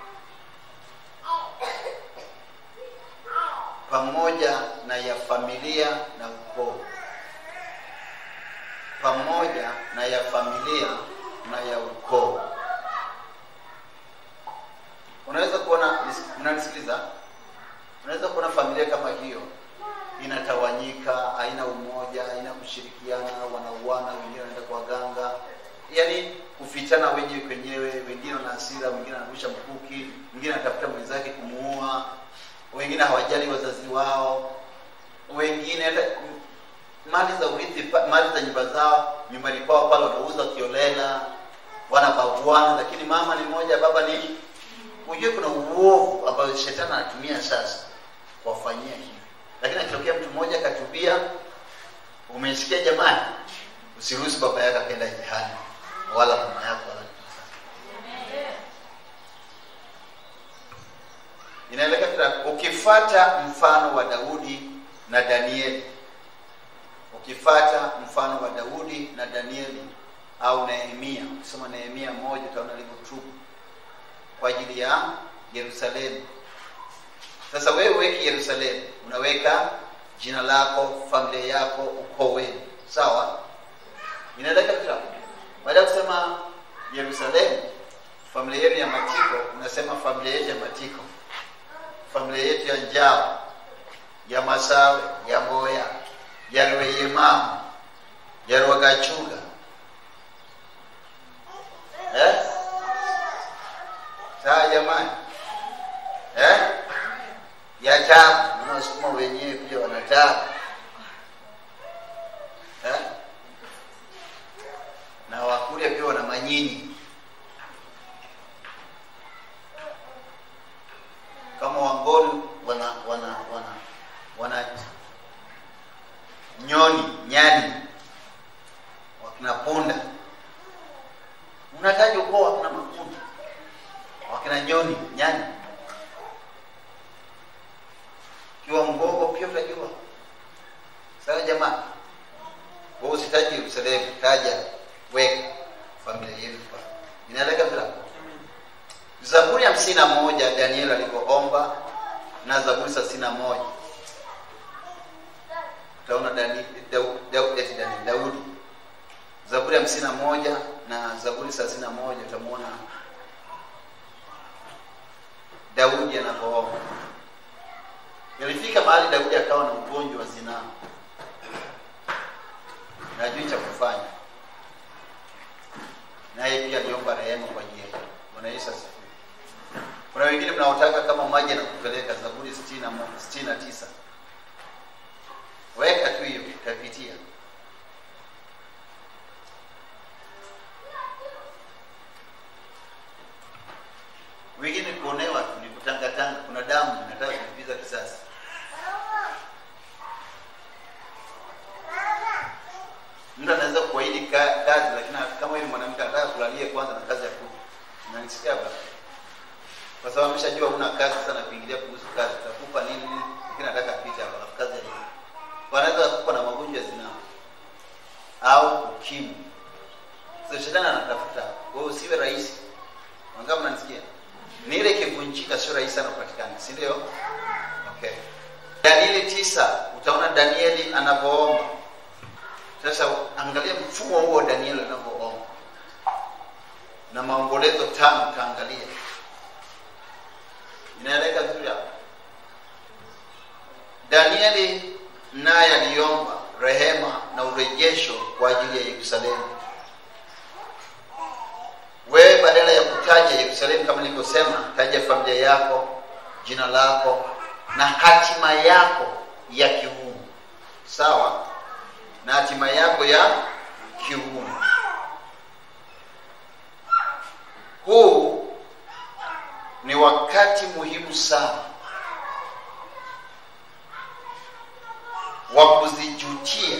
pamoja na ya familia na ukoo, pamoja na ya familia na ya ukoo. Unaweza kuona, unanisikiliza? Unaweza kuona familia kama hiyo inatawanyika, haina umoja, haina kushirikiana, wanauana, wengine wanaenda kwa ganga, yaani kufichana wenyewe kwenyewe, wengine wana hasira, wengine anarusha mkuki, wengine anatafuta mwenzake kumuua, wengine hawajali wazazi wao, wengine hata mali za urithi, mali za nyumba zao, nyumbani kwao pale wanauza kiolela, wanabaguana, lakini mama ni moja, baba ni. Unajua kuna uovu ambao shetani anatumia sasa kuwafanyia hivi. Lakini akitokea mtu mmoja akatubia, umesikia jamani, usiruhusu baba yako akaenda jehanamu wala mama yako wala. Inaelekea ukifuata mfano wa Daudi na Danieli. Ukifuata mfano wa Daudi na Danieli au Nehemia, ukisoma Nehemia moja utaona alivyotubu kwa ajili ya Yerusalemu. Sasa wewe weki Yerusalemu, unaweka jina lako, familia yako, ukoo wenu. Sawa? Inaeleka kila. Baada ya kusema Yerusalemu, familia yetu ya Matiko, unasema familia yetu ya Matiko. Familia yetu ya Njao, ya Masawe, ya Mboya, ya Rweyemamu, ya Rwagachuga. Eh? Sawa jamani? Eh? Ya Tabu, unasukuma wenyewe pia wanatabu. Eh? Na Wakuria pia wana Manyinyi. Kama Wangoni wana wana wana wana Nyoni, Nyani, wakina Punda. Unataja ukoo wakina Makunda, wakina Nyoni, Nyani. Kiwa Mgogo pia utajua. Sawa jamaa? Wewe usitaje Yerusalemu, taja weka familia yetu hapa. Inaeleka bila. Zaburi ya hamsini na moja Daniel alipoomba, na Zaburi ya sitini na moja utaona Daniel Daudi Daniel Daudi. Zaburi ya hamsini na moja na Zaburi ya sitini na moja utamuona Daudi anapoomba. Ilifika mahali Daudi akawa na ugonjwa wa zinaa. Na hajui cha kufanya. Naye pia aliomba rehema kwa ajili yake. Bwana Yesu asifiwe. Kuna wengine mnaotaka kama maji na kupeleka Zaburi sitini na tisa. Weka tu hiyo utapitia. Wengine kuonewa tu ni kutangatanga, kuna damu inataka kulipiza kisasi. Mtu anaweza kuahidi kazi, lakini kama yule mwanamke anataka kulalia kwanza na kazi ya kuu. Unanisikia baba? Kwa sababu ameshajua huna kazi sana kuingilia kuhusu kazi. Utakupa nini? Lakini anataka apite hapa na kazi ya nini? Wanaweza kukupa na magonjwa ya zinaa au ukimwi. Sasa shetani anatafuta wewe usiwe rahisi. Wangapi mnanisikia? Ni ile kivunjika sio rahisi sana kupatikana, si ndio? Okay. Danieli tisa, utaona Danieli anapoomba. Sasa angalia mfumo huo wa Danieli anapoomba. Na maombolezo tano kaangalia. Inaeleka vizuri hapo. Danieli naye aliomba rehema na urejesho kwa ajili ya Yerusalemu. Wewe badala ya kutaja Yerusalemu kama nilivyosema, taja familia yako, jina lako na hatima yako ya kiungu. Sawa? Na hatima yako ya kiungu. Huu ni wakati muhimu sana wa kuzijutia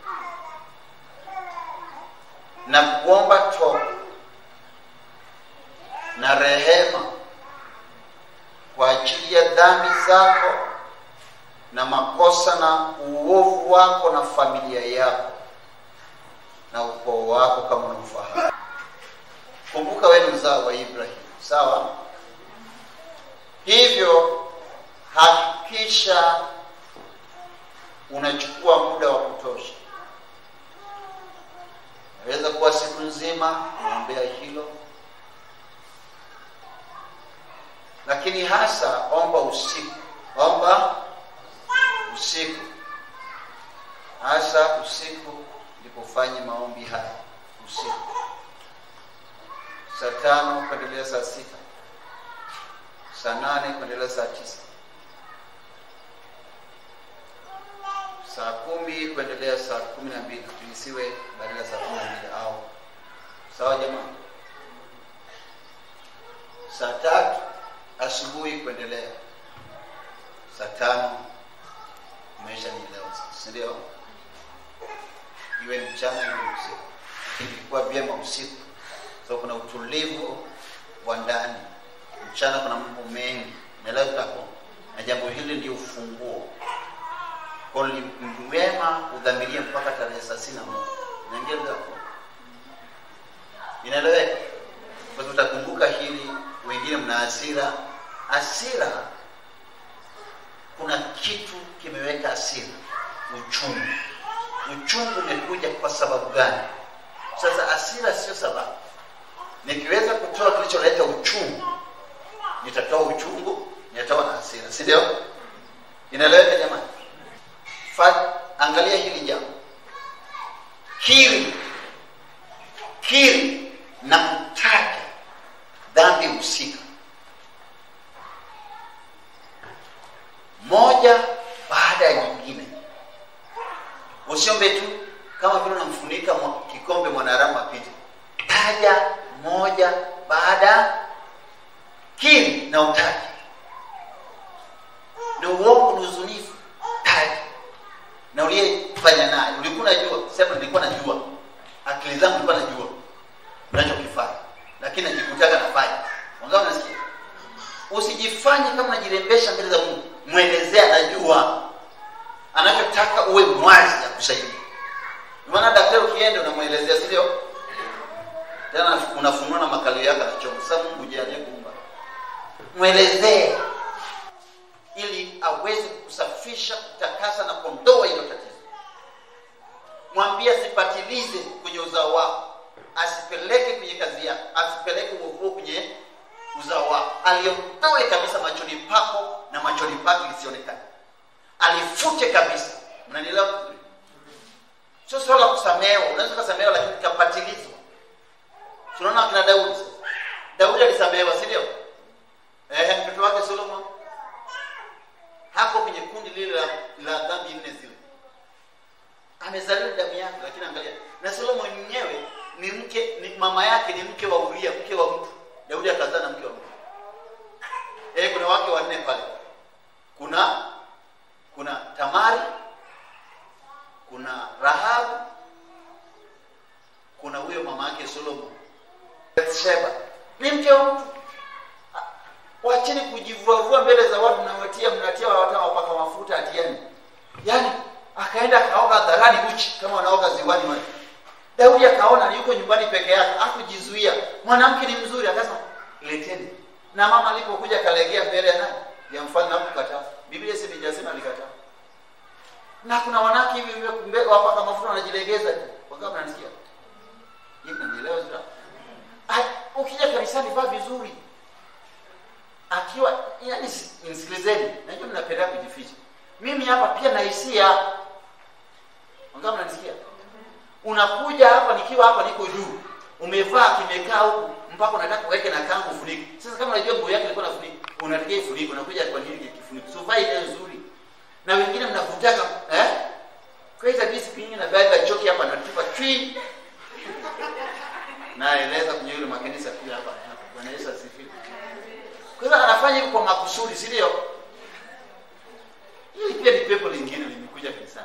na kuomba toba na rehema kwa ajili ya dhambi zako na makosa na uovu wako na familia yako na ukoo wako kama unafahamu. Kumbuka wewe ni mzao wa Ibrahim, sawa? Hivyo hakikisha unachukua muda wa kutosha. Inaweza kuwa siku nzima unaombea hilo. Lakini hasa omba usiku. Omba usiku. Hasa usiku ndipo fanye maombi haya usiku. Saa tano kuendelea saa sita. Saa nane kuendelea saa tisa. Saa kumi kuendelea saa kumi na mbili. Tulisiwe badala saa kumi na mbili au. Sawa jamani? Saa tatu asubuhi kuendelea. Saa tano maisha ni leo. Ndio. Iwe mchana iwe usiku. Ilikuwa vyema usiku. So kuna utulivu wa ndani. Mchana kuna mambo mengi. Naelewa hapo. Na jambo hili ndio ufunguo. Kwa hiyo ni vyema udhamirie mpaka tarehe thelathini na moja. Unaingia hapo. Inaeleweka? Kwa sababu utakumbuka hili, wengine mna hasira. Hasira, kuna kitu kimeweka hasira. uchungu. Uchungu umekuja kwa sababu gani? Sasa hasira sio sababu. Nikiweza kutoa kilicholeta uchungu, nitatoa uchungu, nitatoa na hasira, si ndio? Inaeleweka jamani? Fa, angalia hili jambo. Kiri kiri na kutaja dhambi husika moja baada ya nyingine. Usiombe tu kama vile unamfunika kikombe mwanadamu apite. Taja moja baada, kiri na utaje. Ni uongo, ni uzunifu, taja. Na uliyefanya naye, ulikuwa unajua, sema nilikuwa najua. Akili zangu nilikuwa najua unachokifanya, lakini najikutaga nafanya. Wangapi unasikia? Usijifanye kama unajirembesha mbele za Mungu. Muelezea najua. Anachotaka uwe mwazi ya kusaidia. Maana daktari ukienda unamuelezea, si ndio? Tena unafunua na makalio yako na chombo. Sasa Mungu ndiye aliyekuumba. Muelezee ili aweze kusafisha, kutakasa na kuondoa hilo tatizo. Mwambie asipatilize kwenye uzao wako. Asipeleke kwenye kazi yako, asipeleke uovu kwenye uzao wako. Aliondoe kabisa machoni pako na machoni pako lisionekane. Alifute kabisa. Mnanielewa vizuri? Sio swala kusamehewa, unaweza kusamehewa lakini kapatilizwa. Tunaona kina Daudi sasa. Daudi alisamehewa, si ndio? Eh, mtoto wake Solomon hako kwenye kundi lile la, la dhambi nne zile. Amezaliwa damu yake, lakini angalia. Na Solomon mwenyewe ni mke, ni mama yake ni mke wa Uria, mke wa mtu. Daudi akazaa na mke wa mtu. Eh, kuna wake wanne pale. Kuna kuna Tamari, kuna Rahabu, kuna huyo mama yake Solomon. Bathsheba ni mke wa mtu. Waacheni kujivua mbele za watu, mnawatia mnatia watu wapaka mafuta atiani. Yaani akaenda kaoga dharani uchi kama wanaoga ziwani maji. Daudi akaona yuko nyumbani peke yake, hakujizuia. Mwanamke ni mzuri, akasema leteni. Na mama alipokuja kalegea mbele ya nani? Ya mfalme, hakukataa. Biblia sema inasema alikataa. Na kuna wanawake hivi hivi wapaka mafuta wanajilegeza tu. Wangapi mnanisikia? Hivi mnanielewa sasa? Ah, ukija kanisani vaa vizuri. Akiwa yani nisikilizeni, najua mnapenda kujificha. Mimi hapa pia na hisia. Wangapi mnanisikia? Unakuja hapa nikiwa hapa niko juu. Umevaa kimekaa huku mpaka unataka uweke na kangu funiko. Sasa kama unajua nguo yake ilikuwa na funiko, unataka funiko, unakuja kwa nini kifuniko? So vai ile nzuri. Na wengine mnavutaka eh? Kwa hiyo discipline na baba choki hapa na tupa tree. Na eleza kwenye yule makanisa pia hapa hapa. Bwana Yesu asifiwe. Kwa hiyo anafanya hivyo kwa makusudi, si ndio? Hili pia ni pepo lingine limekuja kanisani.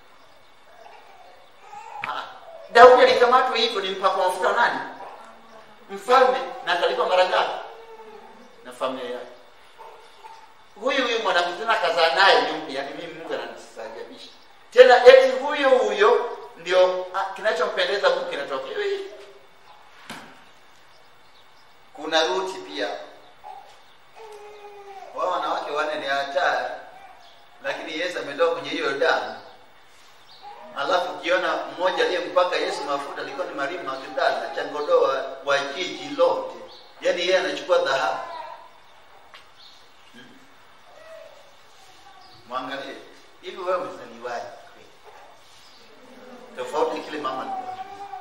Ah, Daudi alikamatwa hivyo, ni mpaka mafuta nani? Mfalme, na kalipa mara ngapi? Na familia yake. Huyu huyu mwanamke tena kazaa naye, yaani mimi Mungu ananisajabisha. Tena eti huyo huyo ndio kinachompendeza Mungu kinatokea hivi. Kuna Ruti pia. Wao wanawake wane ni hatari. Lakini Yesu ametoka kwenye hiyo damu. Alafu ukiona mmoja aliyempaka Yesu mafuta alikuwa ni Maria Magdalena, changodoa wa jiji lote. Yaani yeye anachukua dhahabu. Hmm. Mwangalie, hivi wewe umezaliwaje? Tofauti kile mama alikuwa.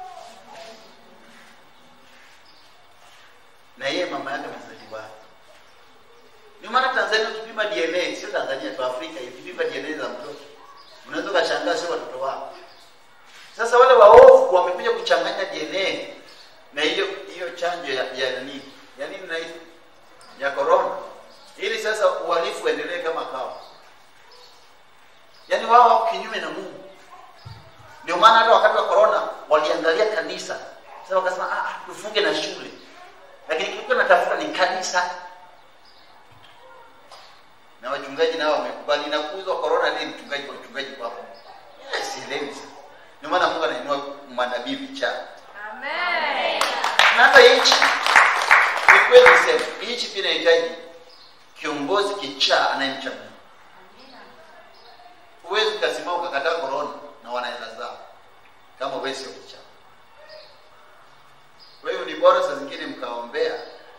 Na yeye mama yake amezaliwaje? Ni maana Tanzania ukipima D N A, sio Tanzania tu, Afrika ukipima D N A za mtoto, unaweza kushangaa sio watoto wao. Sasa wale waovu wamekuja kuchanganya D N A na hiyo hiyo chanjo ya ya nini? Ya nini na hiyo? Ya corona. Ili sasa uhalifu uendelee kama kao. Yaani wao wako kinyume na Mungu. Ndio maana hata wakati wa corona waliangalia kanisa. Sasa wakasema ah, ah tufunge na shule. Lakini kitu natafuta ni kanisa. Na wachungaji nao wamekubali na kuuzwa corona lini mchungaji kwa mchungaji kwako. Yes, sielewi. Ndio maana Mungu anainua manabii vichaa. Amen. Na hata hichi ni kweli sema, hichi pia inahitaji kiongozi kichaa anayemcha Mungu. Huwezi kasimama ukakataa corona na wanaela zao kama wewe sio kichana. Kwa hiyo ni bora saa zingine mkaombea,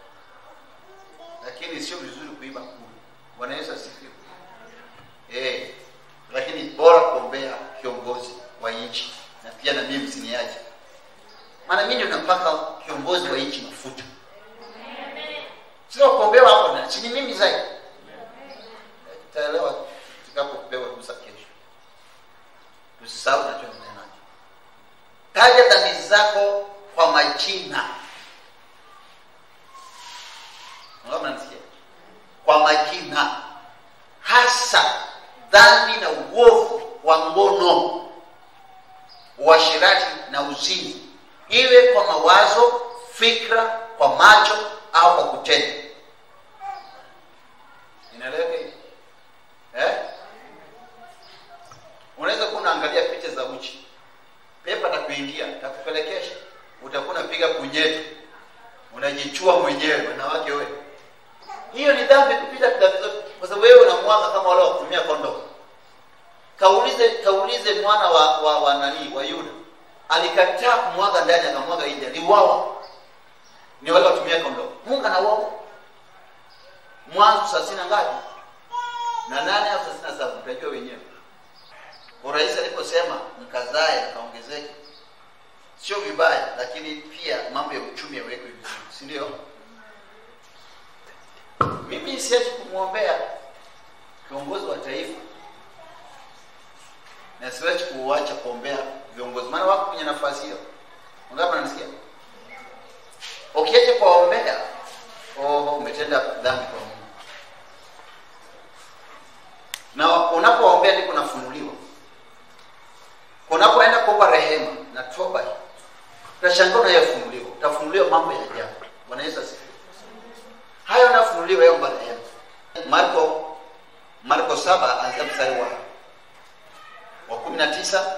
lakini sio vizuri kuiba kura. Bwana Yesu asifiwe. Eh, lakini bora kuombea kiongozi wa nchi, na pia na mimi msiniache. Maana mimi ndio napaka kiongozi wa nchi mafuta. Sio kuombewa hapo na chini mimi zaidi. Taelewa tutakapopewa ruhusa kesho. Usisahau tunachonena nacho. Taja dhambi zako kwa majina. Unaona nisikia? Kwa majina. Hasa dhambi na uovu wa ngono, uasherati na uzinzi, iwe kwa mawazo, fikra, kwa macho au kwa kutenda. Inaeleweka hivi? Eh? Unaweza kuwa unaangalia picha za uchi. Pepa atakuingia, atakupelekesha. Utakuwa unapiga punyeto. Unajichua mwenyewe wanawake wewe. Hiyo ni dhambi kupita tatizo, kwa sababu wewe unamwaga kama wale wa kutumia kondom. Kaulize kaulize mwana wa wa, wa nani wa Yuda. Alikataa kumwaga ndani, akamwaga nje. Aliuawa. Ni wale watumia kondom. Mungu anauawa. Mwanzo thelathini na ngapi? Na nane au thelathini na saba, mtajua wenyewe. Rais aliposema mkazae kaongezeke, sio vibaya, lakini pia mambo ya uchumi yawekwe vizuri, si ndio? Mimi siachi kumuombea kiongozi wa taifa, na siachi kuacha kuombea viongozi, maana wako kwenye nafasi hiyo. Ungapi unanisikia? Ukiacha kuombea, oh, umetenda dhambi kwa Mungu. Na unapoombea ndipo unafunuliwa. Unapoenda kuomba rehema na toba, utashangaa unayofunuliwa. Utafunuliwa mambo ya ajabu. Bwana Yesu asifiwe. Hayo unafunuliwa yao baada ya Marko Marko saba anza mstari wa wa kumi na tisa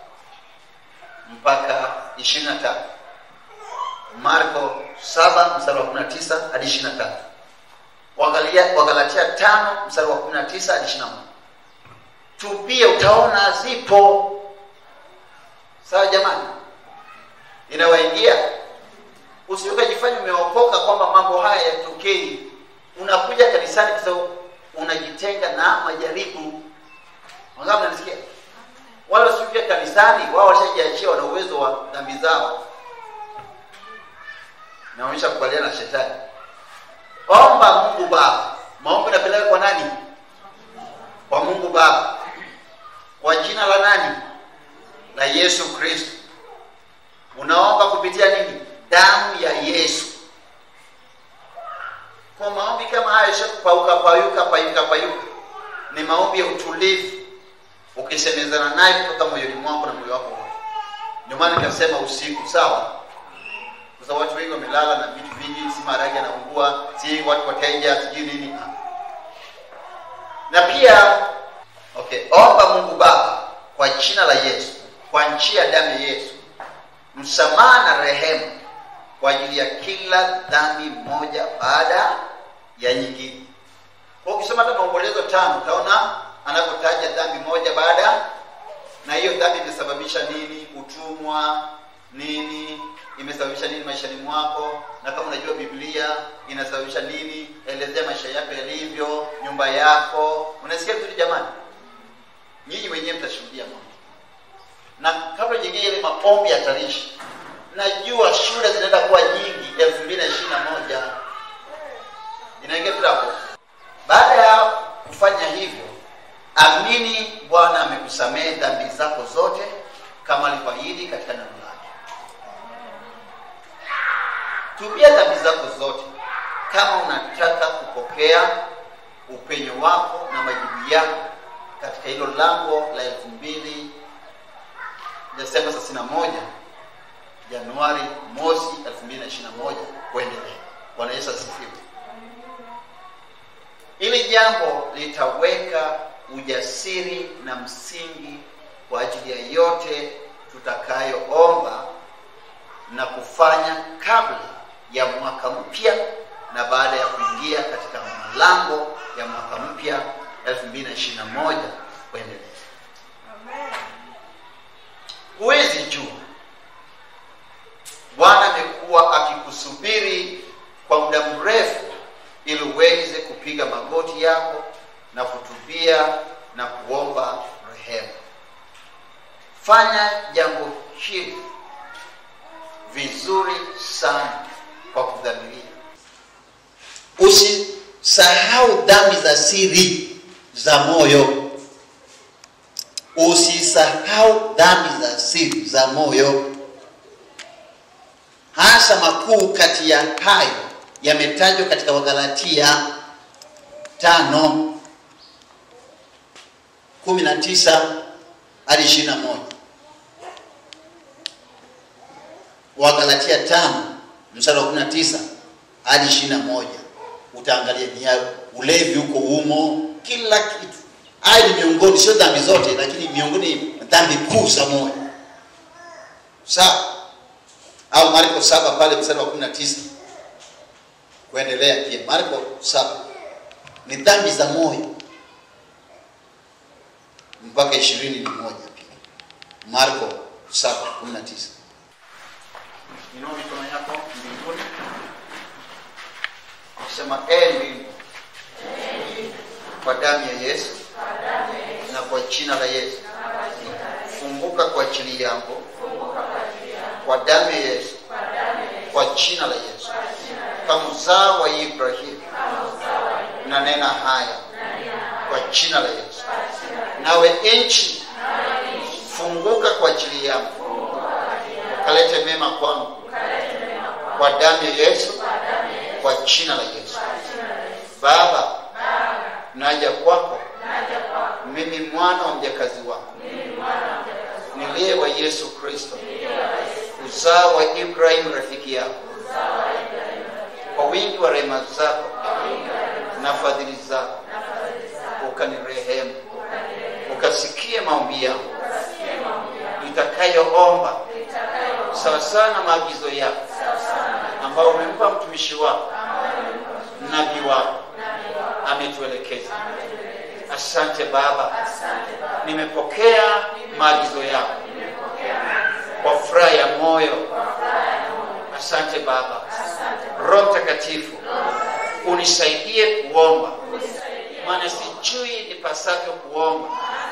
mpaka ishirini na tatu. Marko saba mstari wa kumi na tisa hadi ishirini na tatu. Wagalia Wagalatia tano mstari wa kumi na tisa hadi ishirini na moja. Tupia utaona zipo. Sawa jamani? Inawaingia. Usiukajifanya umeokoka kwamba mambo haya yatokei. Unakuja kanisani kwa sababu unajitenga na majaribu. Wangapi mnanisikia? Wale wasikuja kanisani, wao washajiachia, wana uwezo wa dhambi zao. Na wameshakubaliana na shetani. Omba Mungu Baba. Maombi yanapeleka kwa nani? Kwa Mungu Baba. Kwa jina la nani? La Yesu Kristo. Unaomba kupitia nini? Damu ya Yesu. Kwa maombi kama haya shakupauka payuka payuka payuka, ni maombi ya utulivu, ukisemezana naye kutoka moyoni mwako na moyo wako wote. Ndio maana nikasema usiku, sawa? Kwa sababu watu wengi wamelala na vitu vingi, si maharage yanaungua, si watu wateja, sijui nini. Na pia okay, omba Mungu Baba kwa jina la Yesu, kwa njia ya damu ya Yesu, msamaha na rehema kwa ajili ya kila dhambi moja baada ya nyingine. Kwa ukisoma hata maombolezo tano utaona anapotaja dhambi moja baada, na hiyo dhambi imesababisha nini, utumwa nini, imesababisha nini maishani mwako, na kama unajua Biblia inasababisha nini, elezea maisha yako yalivyo, nyumba yako. Unasikia vizuri jamani? Nyinyi wenyewe mtashuhudia mambo. Na kabla jingine ile maombi ya tarishi, najua shule zinaenda kuwa nyingi elfu mbili na ishirini na moja. Inaingia hapo. Baada ya kufanya hivyo, amini Bwana amekusamehe dhambi zako zote kama alivyoahidi katika neno lake. Tubia dhambi zako zote kama unataka kupokea upenyo wako na majibu yako katika hilo lango la elfu mbili Desemba thelathini na moja Januari mosi elfu mbili na ishirini na moja kuendelea. Bwana Yesu asifiwe. Ili jambo litaweka ujasiri na msingi kwa ajili ya yote tutakayoomba na kufanya kabla ya mwaka mpya na baada ya kuingia katika malango ya mwaka mpya elfu mbili na ishirini na moja kuendelea. sauti yako na kutubia na kuomba rehema. Fanya jambo hili vizuri sana kwa kudhamiria. Usisahau dhambi za siri za moyo. Usisahau dhambi za siri za moyo. Hasa makuu kati ya hayo yametajwa katika Wagalatia tano kumi na tisa hadi ishirini na moja. Wagalatia tano mstari wa kumi na tisa hadi ishirini na moja. Utaangalia ni ulevi huko umo, kila kitu. Haya ni miongoni, sio dhambi zote, lakini miongoni dhambi kuu za moyo. Sawa? Au Marko saba pale mstari wa kumi na tisa. Kuendelea pia Marko saba. Ni dhambi za moyo. Mpaka ishirini na moja pia. Marko saba kumi na tisa. Inua mikono yako mbinguni. Sema ee mbingu, kwa damu ya Yesu na kwa jina la Yesu, funguka kwa ajili yangu. Kwa damu ya Yesu, kwa jina la Yesu, kama uzao wa Ibrahimu, na nena haya kwa jina la Yesu. Nawe nchi, funguka kwa ajili yangu, kalete mema kwangu. Kwa damu ya Yesu, kwa jina la Yesu. Baba, naja kwako, mimi mwana wa mjakazi wako, niliye wa Yesu Kristo, uzao wa Ibrahim rafiki yako. Kwa wingi wa rehema zako na fadhili zako, ukanirehemu, ukasikie maombi yangu nitakayoomba sawa sawa na maagizo yako ambao umempa mtumishi wako nabii wako ametuelekeza. Asante Baba, nimepokea maagizo yako kwa furaha ya moyo. Asante Baba. Roho Mtakatifu, unisaidie kuomba, maana sijui nipasavyo kuomba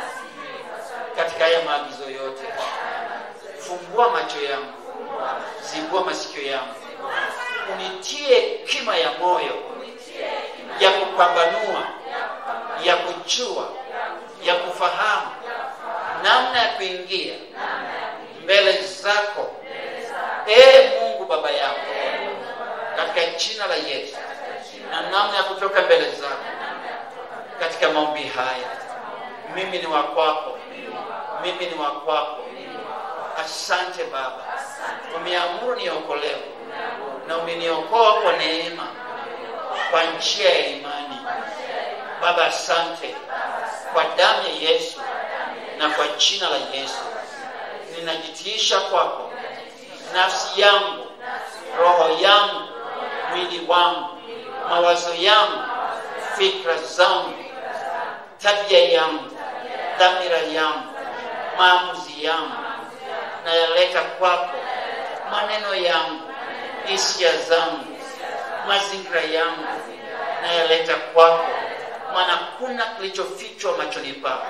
katika haya maagizo yote. Fungua macho yangu, zibua masikio yangu, unitie hekima ya moyo ya kupambanua, ya kujua, ya kufahamu namna ya kuingia mbele zako, ee Mungu Baba yako, katika jina la Yesu, na namna ya kutoka mbele zako katika maombi haya. Mimi ni wa kwako, mimi ni wa kwako. Asante Baba, umeamuru niokolewe na umeniokoa kwa neema, kwa njia ya imani. Baba, asante kwa damu ya Yesu na kwa jina la Yesu. Ninajitiisha kwako, nafsi yangu, roho yangu, mwili wangu, mawazo yangu, fikra zangu, tabia yangu, dhamira yangu, maamuzi yangu, na yaleta kwako. Maneno yangu, hisia zangu, mazingira yangu, na yaleta kwako, maana kuna kilichofichwa machoni pako.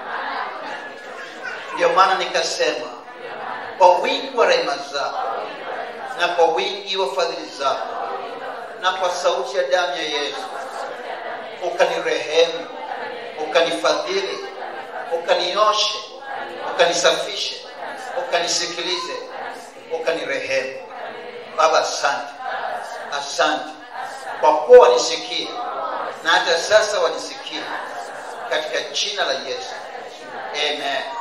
Ndio maana nikasema, kwa wingi wa rehema zako na kwa wingi wa fadhili zako na kwa sauti ya damu ya Yesu, ukanirehemu, ukanifadhili, ukanioshe, ukanisafishe, ukanisikilize, ukanirehemu. Baba, asante. Asante kwa kuwa wanisikia, na hata sasa wanisikia, katika jina la Yesu. Amen.